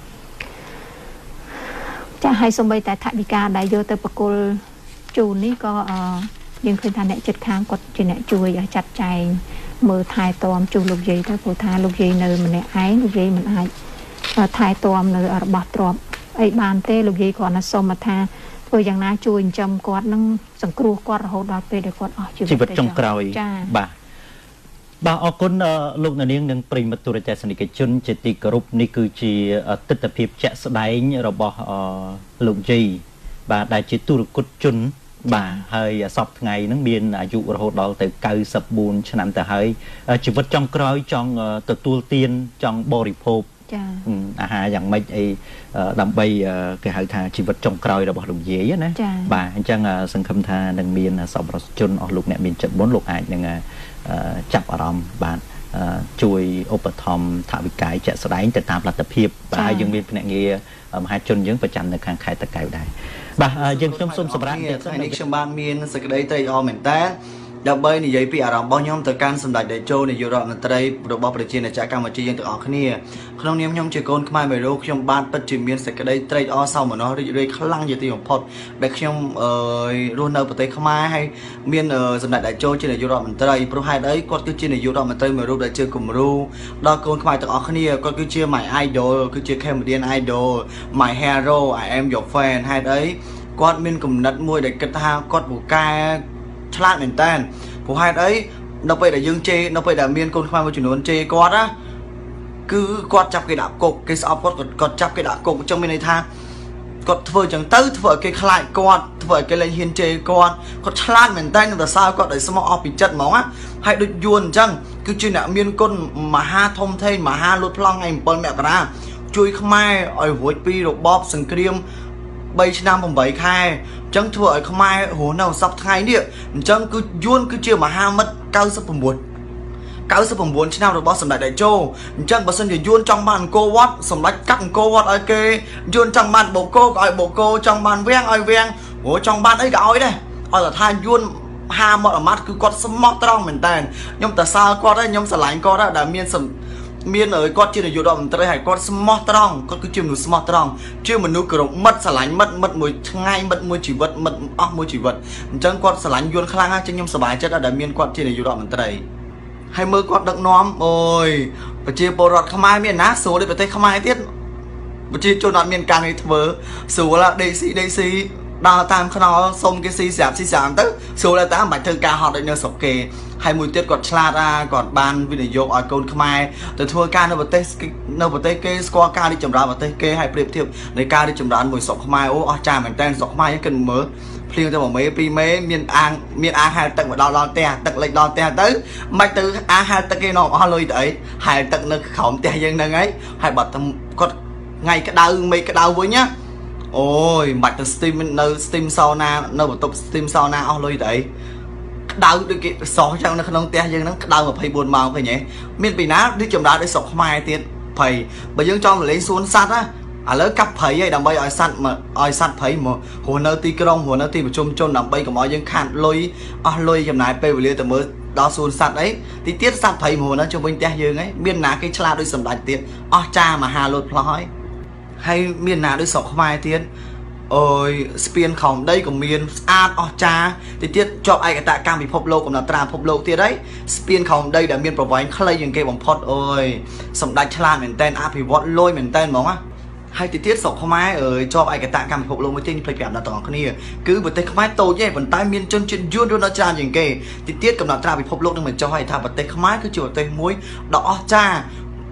ចាឲ្យសូម្បីតែថវិកាដែលយកទៅប្រគល់ជូននេះក៏យើងឃើញថាអ្នកចិត្តខាងគាត់ជាអ្នកជួយចាត់ចែងមើលថែទាំជូនលោកយាយទៅព្រោះថាលោកយាយនៅម្នាក់ឯងលោកយាយមិនអាចថែទាំនៅរបស់ទ្រព្យអីបានទេលោកយាយគាត់ណាសុំថាធ្វើយ៉ាងណាជួយចិញ្ចឹមគាត់នឹងសង្គ្រោះគាត់រហូតដល់ពេលដែលគាត់អស់ជីវិតជីវិតចុងក្រោយបាទបាទអរគុណលោកនាងនិងប្រិយមិត្តទូរទស្សនិកជនជាទីគោរពនេះគឺជាទស្សនវិជ្ជាជាក់ស្ដែងរបស់លោកយាយបាទដែលជាទុរគតជនបាទហើយសពថ្ងៃហ្នឹងមានអាយុរហូតដល់ទៅเก้าสิบสี่ឆ្នាំទៅហើយជីវិតចុងក្រោយចង់ទទួលទានចង់បរិភោគចាអាហារយ៉ាងម៉េចអីដើម្បីគេហៅថាជីវិតចុងក្រោយរបស់លោកយាយណាបាទអញ្ចឹងសង្ឃឹមថានឹងមានសប្បុរសជនអស់លោកអ្នកមានចិត្តបុណ្យលោកអាចនឹងចាប់អារម្មណ៍បាទជួយឧបត្ថម្ភថវិកាជាក់ស្ដែងទៅតាមលទ្ធភាពបាទយើងមានភ្នាក់ងារមហាជនយើងប្រចាំនៅខាងខេត្តតាកែវដែរបាទយើងខ្ញុំសូមសម្រាប់ថ្ងៃនេះខ្ញុំបានមានសេចក្តីត្រេកអរមែនតើដើម្បីនិយាយពីអារម្មណ៍របស់ខ្ញុំទៅកាន់សម្ដេចតេជោនាយករដ្ឋមន្ត្រីរបស់ប្រជាណាចក្រកម្ពុជាយើងទាំងអស់គ្នាក្នុងនាមខ្ញុំជាកូនខ្មែរមេរោខ្ញុំបានពិតជាមានសេចក្តីត្រេកអរសោមនស្សរីករាយខ្លាំងជាទីបំផុតដែលខ្ញុំអឺរស់នៅប្រទេសខ្មែរហើយមានសម្ដេចតេជោជានាយករដ្ឋមន្ត្រីព្រោះហេតុអីគាត់គឺជានាយករដ្ឋមន្ត្រីមួយរូបដែលជាគំរូដល់កូនខ្មែរទាំងអស់គ្នាគាត់គឺជា my idol គឺជា Cambodian idol my hero I am your fan ហេតុអីគាត់មានគំនិតមួយដែលគិតថាគាត់ពូកែឆ្លាតមែនតើព្រោះហេតុអីនៅពេលដែលយើងជេរនៅពេលដែលមានកូនខ្មែរមួយចំនួនជេរគាត់ណាគឺគាត់ចាប់គេដាក់គុកគេស្អប់គាត់គាត់ចាប់គេដាក់គុកអញ្ចឹងមានន័យថាគាត់ធ្វើអញ្ចឹងទៅធ្វើឲ្យគេខ្លាចគាត់ធ្វើឲ្យគេលែងហ៊ានជេរគាត់គាត់ឆ្លាតមែនតើនឹងសរសើរគាត់ដោយស្មោះអស់ពីចិត្តហ្មងណាហើយដូចយួនអញ្ចឹងគឺជាអ្នកមានគុណមហាធំធេងមហាលូតប្លង់ថ្ងៃเจ็ดមករាជួយខ្មែរឲ្យរួចពីរបបសង្គ្រាមបីឆ្នាំeightខែអញ្ចឹងធ្វើឲ្យខ្មែររស់នៅសប្តាហ៍ថ្ងៃនេះអញ្ចឹងគឺយួនគឺជាមហាមិត្តninety-nine ninety-nineឆ្នាំរបស់សម្ដេចតេជោអញ្ចឹងបើសិនជាយួនចង់បានអង្គរវត្តសម្ដេចកាត់អង្គរវត្តឲ្យគេយួនចង់បានបូកគោក៏ឲ្យបូកគោចង់បានវាំងឲ្យវាំងព្រោះចង់បានអីក៏ឲ្យដែរឲ្យតែថាយួនហាមាត់អាម៉ាត់គឺគាត់ស្មោះត្រង់មែនតើខ្ញុំតើសើគាត់ហើយខ្ញុំស្រឡាញ់គាត់ហើយដែលមានមានគាត់ជានាយករដ្ឋមន្ត្រីហើយគាត់ស្មោះត្រង់គាត់គឺជាមនុស្សស្មោះត្រង់ជាមនុស្សគោរពមិត្តស្រឡាញ់មិត្តមិត្តមួយថ្ងៃមិត្តមួយជីវិតមិត្តអស់មួយជីវិតអញ្ចឹងគាត់ស្រឡាញ់យួនខ្លាំងហើយខ្ញុំសប្បាយចិត្តដែលមានគាត់ជានាយករដ្ឋមន្ត្រីហើយមើលគាត់ដឹកនាំអូយប្រជាពលរដ្ឋខ្មែរមានណាស្រួលដូចប្រទេសខ្មែរទៀតប្រជាជនអត់មានការងារធ្វើស្រួលដេកស៊ីដេកស៊ីដើរតាមខ្នល់សុំគេស៊ីស្រាប់ស៊ីស្រាប់ទៅស្រួលតែមិនបាច់ធ្វើការហត់ដូចនៅស្រុកគេហើយមួយទៀតគាត់ឆ្លាតអាគាត់បានវិនិយោគឲ្យកូនខ្មែរទៅធ្វើការនៅប្រទេសនៅប្រទេសគេស្គាល់ការរីកចម្រើនប្រទេសគេហើយប្រៀបធៀបនៃការរីកចម្រើនមួយស្រុកខ្មែរអូអស្ចារ្យមែនតើស្រុកខ្មែរយើងគិតមើលភ្លៀងទៅមួយមេពីរមេមានអាងមានអាងហែលទឹកមកដល់ដល់ផ្ទះទឹកលិចដល់ផ្ទះទៅមិនទៅអាងហែលទឹកគេនាំអស់លុយទៅអីហែលទឹកនៅក្រោមផ្ទះយើងហ្នឹងហើយហើយបាត់គាត់ថ្ងៃក្តៅមេក្តៅវិញណាអូយមិនបាច់ទៅ steam នៅ steam sauna នៅបន្ទប់ steam sauna អស់លុយទៅអីក្តៅដូចគេសោះចឹងនៅក្នុងផ្ទះយើងហ្នឹងក្តៅtwenty-fourម៉ោងឃើញទេមានពីណាដូចចម្រើនដូចស្រុកខ្មែរទៀតព្រៃបើយើងចង់លេងសួនសត្វណាឥឡូវកាប់ព្រៃឲ្យដើម្បីឲ្យសត្វឲ្យសត្វព្រៃមករស់នៅទីក្រុងរស់នៅទីប្រជុំជនដើម្បីកុំឲ្យយើងខាតលុយអស់លុយចំណាយពេលវេលាទៅមើលដល់សួនសត្វអីទីទៀតសត្វព្រៃមករស់នៅជុំវិញផ្ទះយើងហីមានណាគេឆ្លាតដូចសម្ដេចទៀតអស់ចាមហាលូតផ្លោះហើយហើយមានណាដូចស្រុកខ្មែរទៀតអូយស្ពានខំដីក៏មានស្អាតអស្ចារ្យទីទៀតជាប់ឯកតកម្មពិភពលោកកំណត់ត្រាពិភពលោកទៀតហើយស្ពានខំដីដែលមានប្រវែងខ្លីជាងគេបំផុតអូយសម្ដេចឆ្លាតមែនតើអភិវឌ្ឍលុយមែនតើហ្មងណាហើយទីទៀតស្រុកខ្មែរអើយជាប់ឯកតកម្មពិភពលោកមួយទៀតនេះផ្លេចប្រាប់ដល់ទាំងអស់គ្នាគឺប្រទេសខ្មែរតូចទេប៉ុន្តែមានជនជាតិយួនរស់នៅច្រើនជាងគេទីទៀតកំណត់ត្រាពិភពលោកនឹងបញ្ចុះឲ្យថាប្រទេសខ្មែរគឺជាប្រទេសមួយដ៏អស្ចារ្យ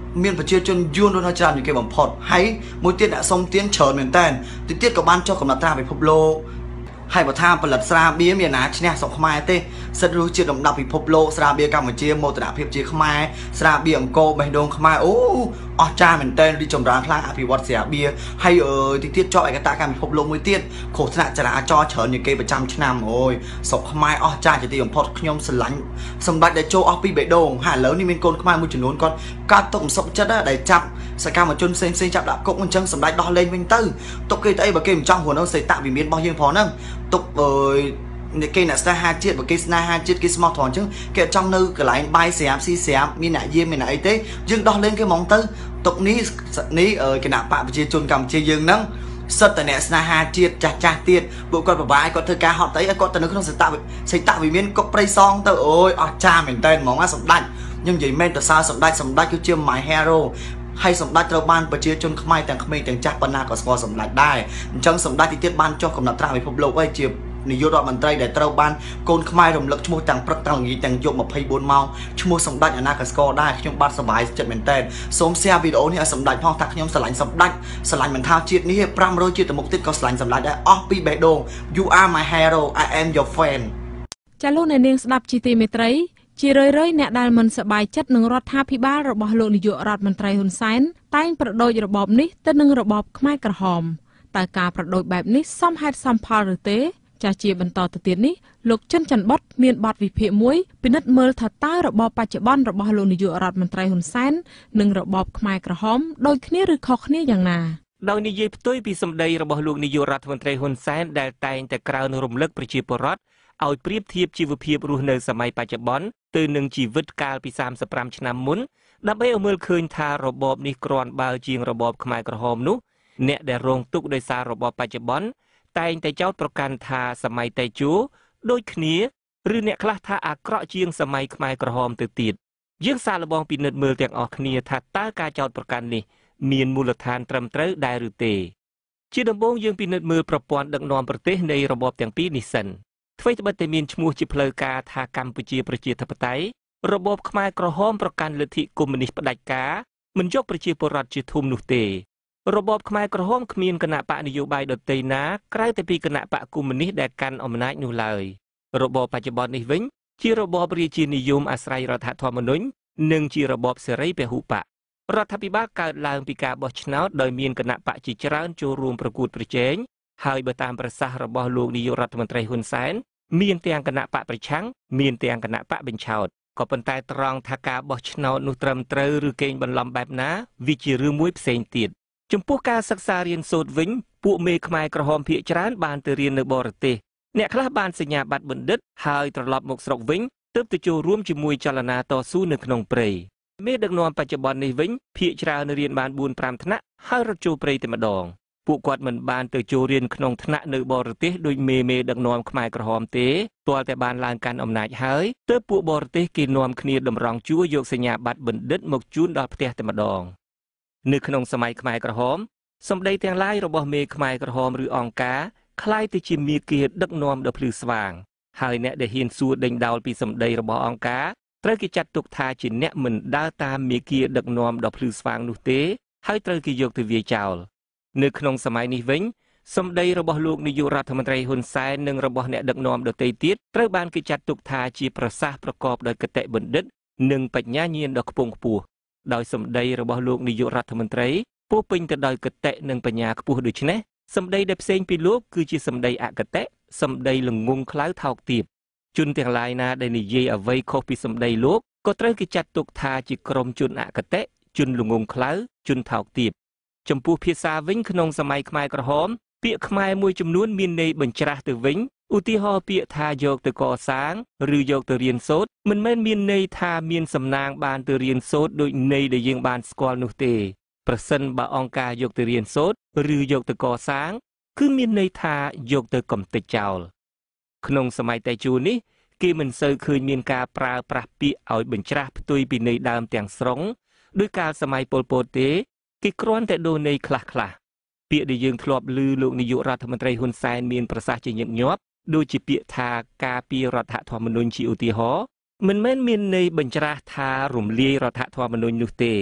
មានប្រជាជនយួននៅច្រើនជាងគេបំផុតហើយមួយទៀតអ្នកសុំទានច្រើនមែនតើទីទៀតក៏បានចុះកំណត់ត្រាពិភពលោកហើយបើថាផលិតស្រាបៀរមានណាឈ្នះស្រុកខ្មែរទេសិទ្ធិរសជាតិលំដាប់ពិភពលោកស្រាបៀរកម្ពុជាមោទនភាពជាខ្មែរស្រាបៀរអង្គរបេះដូងខ្មែរអូអស្ចារ្យមែនតើរីចម្រើនខ្លាំងអភិវឌ្ឍស្រាបៀរហើយទីទៀតជាប់ឯកតកម្មពិភពលោកមួយទៀតគ្រោះថ្នាក់ចរាចរណ៍ច្រើនជាងគេប្រចាំឆ្នាំអូយស្រុកខ្មែរអស្ចារ្យជាទីបំផុតខ្ញុំស្រឡាញ់សម្ដេចដែលចូលអស់ពីបេះដូងហើយឥឡូវនេះមានកូនខ្មែរមួយចំនួនគាត់កើតទុកមិនសុខចិត្តដែលចាប់សកម្មជនផ្សេងផ្សេងចាប់ដាក់គុកអញ្ចឹងសម្ដេចដោះលែងវិញទៅទុកគេទៅអីបើគេមិនចង់ព្រោះនៅសេតវិមានរបស់យើងផងហ្នឹងទុកអើយគេអ្នកស្នេហាជាតិបើគេស្នេហាជាតិគេស្មោះត្រង់អញ្ចឹងគេចង់នៅកន្លែងបាយស្រាប់ស៊ីស្រាប់មានអ្នកយាមមានអ្នកអីទេយើងដោះលែងគេហ្មងទៅទុកនេះនេះគណៈបកប្រជាជនកម្ពុជាយើងហ្នឹងសិតតែអ្នកស្នេហាជាតិចាស់ចាស់ទៀតពួកគាត់ប្របាយគាត់ធ្វើការហត់ទៅឲ្យគាត់ទៅនៅក្នុងសេតសេតវិមានគុកព្រៃសងទៅអូយអស្ចារ្យមែនតើហ្មងណាសម្ដេចខ្ញុំនិយាយមែនតើសើសម្ដេចសម្ដេចគឺជា my hero ហើយសម្ដេចត្រូវបានប្រជាជនខ្មែរទាំងក្មេងទាំងចាស់ប៉ុណ្ណាក៏ស្គាល់សម្ដេចដែរអញ្ចឹងសម្ដេចទីទៀតបានចុះកំណត់ត្រាពិភពលោកហើយជានាយករដ្ឋមន្ត្រីដែលត្រូវបានកូនខ្មែររំលឹកឈ្មោះទាំងព្រឹកទាំងល្ងាចទាំងយប់ម្ភៃបួនម៉ោងឈ្មោះសម្ដេចអាណាក៏ស្គាល់ដែរខ្ញុំបាទសប្បាយចិត្តមែនតើសូម share វីដេអូនេះឲ្យសម្ដេចផងថាខ្ញុំស្រឡាញ់សម្ដេចស្រឡាញ់មិនថាជាតិនេះប្រាំរយជាតិទៅមុខទៀតក៏ស្រឡាញ់សម្ដេចដែរអស់ពីបេះដូង You are my hero I am your fan ចាលោកអ្នកនាងស្ដាប់ជីទីមេត្រីជារឿយៗអ្នកដែលមិនសប្បាយចិត្តនឹងរដ្ឋាភិបាលរបស់លោកនាយករដ្ឋមន្ត្រីហ៊ុនសែនតែងប្រដូចរបបនេះទៅនឹងរបបខ្មែរក្រហមតើការប្រដូចបែបនេះសមហេតុសមផលឬទេចាជាបន្តទៅទៀតនេះលោកចិនច័ន្ទបុតមានបទវិភាគមួយពិនិត្យមើលថាតើរបបបច្ចុប្បន្នរបស់លោកនាយករដ្ឋមន្ត្រីហ៊ុនសែននិងរបបខ្មែរក្រហមដូចគ្នាឬខុសគ្នាយ៉ាងណាដោយនិយាយផ្ទុយពីសម្ដីរបស់លោកនាយករដ្ឋមន្ត្រីហ៊ុនសែនដែលតែងតែក្រើនរំលឹកប្រជាពលរដ្ឋឲ្យប្រៀបធៀបជីវភាពរស់នៅសម័យបច្ចុប្បន្នទៅនឹងជីវិតកាលពីសាមសិបប្រាំឆ្នាំមុនដើម្បីឲ្យមើលឃើញថារបបនេះគ្រាន់បើជាងរបបខ្មែរក្រហមនោះអ្នកដែលរងទុក្ខដោយសាររបបបច្ចុប្បន្នតែងតែចោទប្រកាន់ថាសម័យតេជោដូចគ្នាឬអ្នកខ្លះថាអាក្រក់ជាងសម័យខ្មែរក្រហមទៅទៀតយើងសាកល្បងពិនិត្យមើលទាំងអស់គ្នាថាតើការចោទប្រកាន់នេះមានមូលដ្ឋានត្រឹមត្រូវដែរឬទេជាដំបូងយើងពិនិត្យមើលប្រព័ន្ធដឹកនាំប្រទេសនៃរបបទាំងពីរនេះសិនអ្វីត្បិតតែមានឈ្មោះជាផ្លូវការថាកម្ពុជាប្រជាធិបតេយ្យរបបខ្មែរក្រហមប្រកាន់លទ្ធិកុម្មុយនីសផ្ដាច់ការមិនយកប្រជាពលរដ្ឋជាធំនោះទេរបបខ្មែរក្រហមគ្មានគណៈបកនយោបាយដទៃណាក្រៅតែពីគណៈបកកុម្មុយនីសដែលកាន់អំណាចនោះឡើយរបបបច្ចុប្បន្ននេះវិញជារបបរាជានិយមអាស្រ័យរដ្ឋធម្មនុញ្ញនិងជារបបសេរីពហុបករដ្ឋាភិបាលកើតឡើងពីការបោះឆ្នោតដោយមានគណៈបកជាច្រើនចូលរួមប្រកួតប្រជែងហើយបើតាមប្រសាសន៍របស់លោកនាយករដ្ឋមន្ត្រីហ៊ុនសែនមានទាំងគណៈបកប្រឆាំងមានទាំងគណៈបកបញ្ឆោតក៏ប៉ុន្តែត្រង់ថាការបោះឆ្នោតនោះត្រឹមត្រូវឬកេងបន្លំបែបណាវាជារឿងមួយផ្សេងទៀតចំពោះការសិក្សារៀនសូត្រវិញពួកមេខ្មែរក្រហមភាគច្រើនបានទៅរៀននៅបរទេសអ្នកខ្លះបានសញ្ញាបត្របណ្ឌិតហើយត្រឡប់មកស្រុកវិញទើបទៅចូលរួមជាមួយចលនាតស៊ូនៅក្នុងព្រៃមេដឹកនាំបច្ចុប្បន្ននេះវិញភាគច្រើនរៀនបានបួនប្រាំថ្នាក់ហើយរត់ចូលព្រៃតែម្ដងពួកគាត់មិនបានទៅចូលរៀនក្នុងថ្នាក់នៅបរទេសដោយមេមេដឹកនាំខ្មែរក្រហមទេទាល់តែបានឡើងកាន់អំណាចហើយទើបពួកបរទេសគេនាំគ្នាតម្រង់ជួរយកសញ្ញាបត្របណ្ឌិតមកជូនដល់ផ្ទះតែម្ដងនៅក្នុងសម័យខ្មែរក្រហមសម្ដីទាំងឡាយរបស់មេខ្មែរក្រហមឬអង្គការคล้ายទៅជាមាគ៌ាដឹកនាំដ៏ភ្លឺស្វាងហើយអ្នកដែលហ៊ានសួរដេញដោលពីសម្ដីរបស់អង្គការត្រូវគេចាត់ទុកថាជាអ្នកមិនដើរតាមមាគ៌ាដឹកនាំដ៏ភ្លឺស្វាងនោះទេហើយត្រូវគេយកទៅវាយចោលនៅក្នុងសម័យនេះវិញសម្ដីរបស់លោកនាយករដ្ឋមន្ត្រីហ៊ុនសែននិងរបស់អ្នកដឹកនាំដទៃទៀតត្រូវបានគេចាត់ទុកថាជាប្រសាសន៍ប្រកបដោយគតិបណ្ឌិតនិងបញ្ញាញាណដ៏ខ្ពង់ខ្ពស់ដោយសម្ដីរបស់លោកនាយករដ្ឋមន្ត្រីពោពេញទៅដោយគតិនិងបញ្ញាខ្ពស់ដូច្នេះសម្ដីដែលផ្សេងពីលោកគឺជាសម្ដីអគតិសម្ដីល្ងងខ្លៅថោកទាបជនទាំងឡាយណាដែលនិយាយអ្វីខុសពីសម្ដីលោកក៏ត្រូវគេចាត់ទុកថាជាក្រុមជនអគតិជនល្ងងខ្លៅជនថោកទាបចំពោះភាសាវិញក្នុងសម័យខ្មែរក្រហមពាក្យខ្មែរមួយចំនួនមានន័យបញ្ច្រាស់ទៅវិញឧទាហរណ៍ពាក្យថាយកទៅកសាងឬយកទៅរៀនសូត្រមិនមែនមានន័យថាមានសំណាងបានទៅរៀនសូត្រដូចន័យដែលយើងបានស្គាល់នោះទេប្រសិនបើអង្គការយកទៅរៀនសូត្រឬយកទៅកសាងគឺមានន័យថាយកទៅកំទេចចោលក្នុងសម័យតេជោនេះគេមិនសូវឃើញមានការប្រើប្រាស់ពាក្យឲ្យបញ្ច្រាស់ផ្ទុយពីន័យដើមទាំងស្រុងដោយកាលសម័យប៉ុលពតទេគេគ្រាន់តែដូរន័យខ្លះខ្លះពាក្យដែលយើងធ្លាប់ឮលោកនាយករដ្ឋមន្ត្រីហ៊ុនសែនមានប្រសាសន៍ជាញឹកញាប់ដូចជាពាក្យថាការពីរដ្ឋធម្មនុញ្ញជាឧទាហរណ៍មិនមែនមានន័យបញ្ច្រាស់ថារំលាយរដ្ឋធម្មនុញ្ញនោះទេ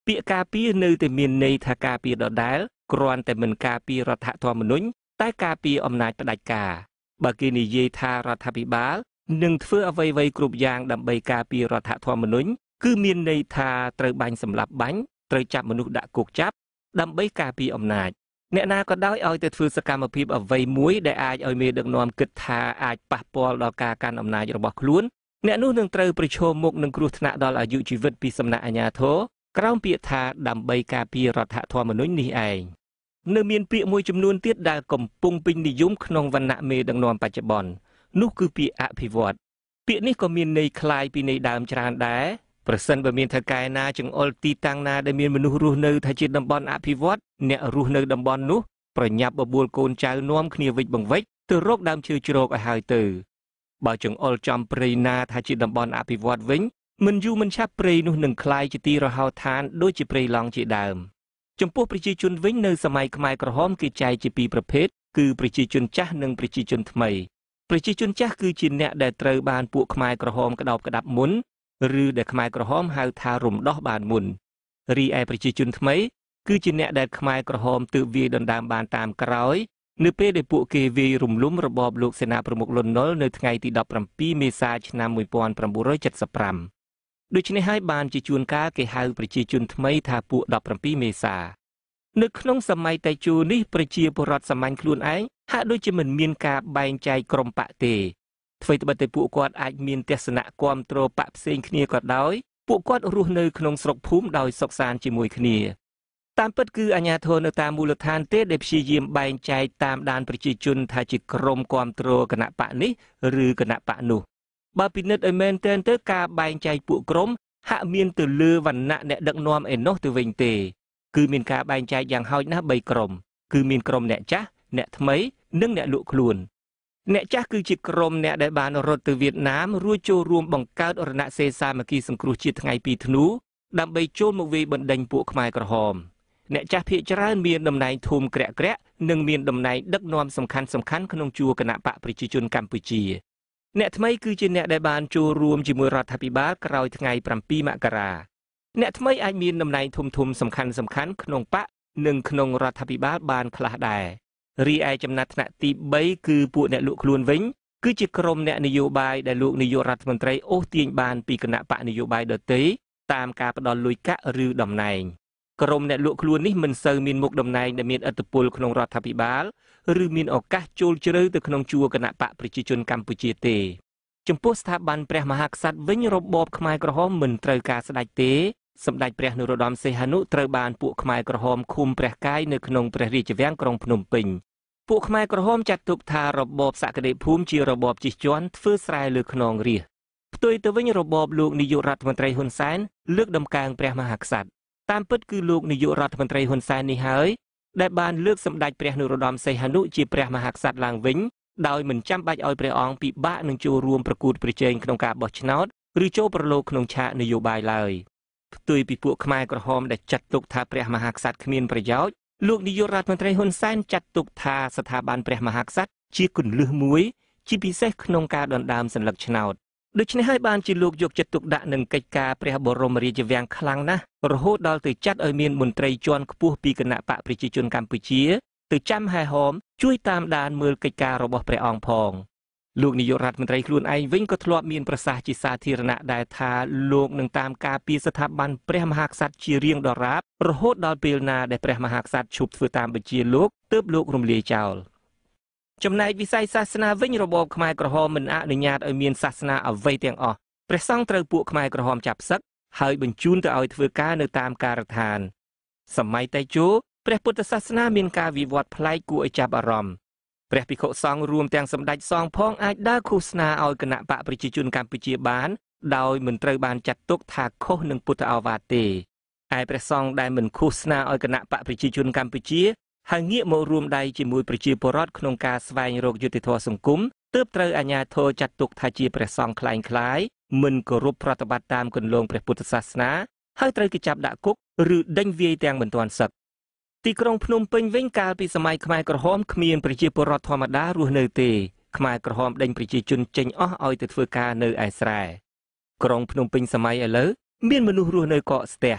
ពាក្យការពារនៅតែមានន័យថាការពារដដែលគ្រាន់តែមិនការពាររដ្ឋធម្មនុញ្ញតែការពារអំណាចផ្ដាច់ការបើគេនិយាយថារដ្ឋាភិបាលនឹងធ្វើអ្វីៗគ្រប់យ៉ាងដើម្បីការពាររដ្ឋធម្មនុញ្ញគឺមានន័យថាត្រូវបាញ់សម្លាប់បាញ់ត្រូវចាប់មនុស្សដាក់គុកចាប់ដើម្បីការពារអំណាចអ្នកណាក៏ដោយឲ្យតែធ្វើសកម្មភាពអ្វីមួយដែលអាចឲ្យមេដឹកនាំគិតថាអាចប៉ះពាល់ដល់ការកាន់អំណាចរបស់ខ្លួនអ្នកនោះនឹងត្រូវប្រឈមមុខនឹងគ្រោះថ្នាក់ដល់អាយុជីវិតពីសំណាក់អាជ្ញាធរក្រោមពាក្យថាដើម្បីការពាររដ្ឋធម្មនុញ្ញនេះឯងនៅមានពាក្យមួយចំនួនទៀតដែលកំពុងពេញនិយមក្នុងវណ្ណៈមេដឹកនាំបច្ចុប្បន្ននោះគឺពាក្យអភិវឌ្ឍពាក្យនេះក៏មានន័យคล้ายពីន័យដើមច្រើនដែរប្រសិនបើមានថៅកែណាចង្អុលទីតាំងណាដែលមានមនុស្សរស់នៅថាជាតំបន់អភិវឌ្ឍអ្នករស់នៅតំបន់នោះប្រញាប់បបួលកូនចៅនាំគ្នាវិចបង្វិចទៅរកដើមឈើជ្រកឲ្យហើយទៅបើចង្អុលចំព្រៃណាថាជាតំបន់អភិវឌ្ឍវិញមិនយូរមិនឆាប់ព្រៃនោះនឹងคล้ายជាទីរហោឋានដូចជាព្រៃឡង់ជាដើមចំពោះប្រជាជនវិញនៅសម័យខ្មែរក្រហមគេចែកជាពីរប្រភេទគឺប្រជាជនចាស់និងប្រជាជនថ្មីប្រជាជនចាស់គឺជាអ្នកដែលត្រូវបានពួកខ្មែរក្រហមក្តោបក្តាប់មុនឬដែលខ្មែរក្រហមហៅថារំដោះបានមុនរីឯប្រជាជនថ្មីគឺជាអ្នកដែលខ្មែរក្រហមទើបវាយដណ្ដើមបានតាមក្រោយនៅពេលដែលពួកគេវាយរំលំរបបលោកសេនាប្រមុខលន់នល់នៅថ្ងៃទីដប់ប្រាំពីរមេសាឆ្នាំmột nghìn chín trăm bảy mươi lămដូច្នេះហើយបានជាជួនកាលគេហៅប្រជាជនថ្មីថាពួកដប់ប្រាំពីរមេសានៅក្នុងសម័យតេជោនេះប្រជាពលរដ្ឋសាមញ្ញខ្លួនឯងហាក់ដូចជាមិនមានការបែងចែកក្រុមបកទេអ្វីត្បិតតែពួកគាត់អាចមានទស្សនៈគាំទ្របកផ្សេងគ្នាក៏ដោយពួកគាត់រស់នៅក្នុងស្រុកភូមិដោយសុខសាន្តជាមួយគ្នាតាមពិតគឺអាជ្ញាធរនៅតាមមូលដ្ឋានទេដែលព្យាយាមបែងចែកតាមដានប្រជាជនថាជាក្រុមគាំទ្រគណៈបកនេះឬគណៈបកនោះបើពិនិត្យឲ្យមែនទែនទៅការបែងចែកពួកក្រុមហាក់មានទៅលើវណ្ណៈអ្នកដឹកនាំឯណោះទៅវិញទេគឺមានការបែងចែកយ៉ាងហោចណាស់បីក្រុមគឺមានក្រុមអ្នកចាស់អ្នកថ្មីនិងអ្នកលក់ខ្លួនអ្នកចាស់គឺជាក្រុមអ្នកដែលបានរត់ទៅវៀតណាមរួចចូលរួមបង្កើតរណសិរ្សសាមគ្គីសង្គ្រោះជាតិថ្ងៃពីរធ្នូដើម្បីចូលមកវាយបណ្ដេញពួកខ្មែរក្រហមអ្នកចាស់ភាគច្រើនមានតំណែងធំក្រាក់ក្រាក់និងមានតំណែងដឹកនាំសំខាន់សំខាន់ក្នុងជួរគណៈបកប្រជាជនកម្ពុជាអ្នកថ្មីគឺជាអ្នកដែលបានចូលរួមជាមួយរដ្ឋាភិបាលក្រោយថ្ងៃប្រាំពីរមករាអ្នកថ្មីអាចមានតំណែងធំធំសំខាន់សំខាន់ក្នុងបកនិងក្នុងរដ្ឋាភិបាលបានខ្លះដែររីឯចំណាត់ថ្នាក់ទីបីគឺពួកអ្នកលក់ខ្លួនវិញគឺជាក្រុមអ្នកនយោបាយដែលលោកនាយករដ្ឋមន្ត្រីអូសទាញបានពីគណៈបកនយោបាយដទៃតាមការផ្ដល់លុយកាក់ឬតំណែងក្រុមអ្នកលក់ខ្លួននេះមិនសូវមានមុខតំណែងដែលមានឥទ្ធិពលក្នុងរដ្ឋាភិបាលឬមានឱកាសចូលជ្រៅទៅក្នុងជួរគណៈបកប្រជាជនកម្ពុជាទេចំពោះស្ថាប័នព្រះមហាក្សត្រវិញរបបខ្មែរក្រហមមិនត្រូវការស្ដេចទេសម្ដេចព្រះនរោត្តមសីហនុត្រូវបានពួកខ្មែរក្រហមឃុំព្រះកាយនៅក្នុងព្រះរាជវាំងក្រុងភ្នំពេញពួកខ្មែរក្រហមចាត់ទុកថារបបសក្តិភូមិជារបបជិះជាន់ធ្វើស្រែលើខ្នងរាស្ត្រផ្ទុយទៅវិញរបបលោកនាយករដ្ឋមន្ត្រីហ៊ុនសែនលើកដំកើងព្រះមហាក្សត្រតាមពិតគឺលោកនាយករដ្ឋមន្ត្រីហ៊ុនសែននេះហើយដែលបានលើកសម្ដេចព្រះនរោត្តមសីហនុជាព្រះមហាក្សត្រឡើងវិញដោយមិនចាំបាច់ឲ្យព្រះអង្គពិបាកនឹងចូលរួមប្រគួតប្រជែងក្នុងការបោះឆ្នោតឬចូលប្រឡូកក្នុងឆាកនយោបាយឡើយផ្ទុយពីពួកខ្មែរក្រហមដែលចាត់ទុកថាព្រះមហាក្សត្រគ្មានប្រយោជន៍លោកនាយករដ្ឋមន្ត្រីហ៊ុនសែនចាត់ទុកថាស្ថាប័នព្រះមហាក្សត្រជាគន្លឹះមួយជាពិសេសក្នុងការដណ្ដើមសន្លឹកឆ្នោតដូច្នេះហើយបានជាលោកយកចិត្តទុកដាក់នឹងកិច្ចការព្រះបរមរាជវាំងខ្លាំងណាស់រហូតដល់ទៅចាត់ឲ្យមានមន្ត្រីជាន់ខ្ពស់ពីគណៈបកប្រជាជនកម្ពុជាទៅចាំហែហោមជួយតាមដានមើលកិច្ចការរបស់ព្រះអង្គផងលោកនាយករដ្ឋមន្ត្រីខ្លួនឯងវិញក៏ធ្លាប់មានប្រសាសន៍ជាសាធារណៈដែរថាលោកនឹងតាមការពីស្ថាប័នព្រះមហាក្សត្រជារៀងដរាបរហូតដល់ពេលណាដែលព្រះមហាក្សត្រឈប់ធ្វើតាមបញ្ជាលោកទើបលោករំលាយចោលចំណែកវិស័យសាសនាវិញរបបខ្មែរក្រហមមិនអនុញ្ញាតឲ្យមានសាសនាអ្វីទាំងអស់ព្រះសង្ឃត្រូវពួកខ្មែរក្រហមចាប់សឹកហើយបញ្ជូនទៅឲ្យធ្វើការនៅតាមការដ្ឋានសម័យតេជោព្រះពុទ្ធសាសនាមានការវិវត្តប្លែកគួរឲ្យចាប់អារម្មណ៍ព្រះភិក្ខុសង្ឃរួមទាំងសម្ដេចសង្ឃផងអាចដើរឃោសនាឲ្យគណៈបកប្រជាជនកម្ពុជាបានដោយមិនត្រូវបានចាត់ទុកថាខុសនឹងពុទ្ធឱវាទទេឯព្រះសង្ឃដែលមិនឃោសនាឲ្យគណៈបកប្រជាជនកម្ពុជាហើយងាកមករួមដៃជាមួយប្រជាពលរដ្ឋក្នុងការស្វែងរកយុត្តិធម៌សង្គមទើបត្រូវអាជ្ញាធរចាត់ទុកថាជាព្រះសង្ឃคล้ายคล้ายមិនគោរពប្រតិបត្តិតាមគន្លងព្រះពុទ្ធសាសនាហើយត្រូវគេចាប់ដាក់គុកឬដេញវាយទាំងមិនទាន់សឹកទីក្រុងភ្នំពេញវិញកាលពីសម័យខ្មែរក្រហមគ្មានប្រជាពលរដ្ឋធម្មតារស់នៅទេខ្មែរក្រហមដេញប្រជាជនចេញអស់ឲ្យទៅធ្វើការនៅឯស្រែក្រុងភ្នំពេញសម័យឥឡូវមានមនុស្សរស់នៅកកស្ទះ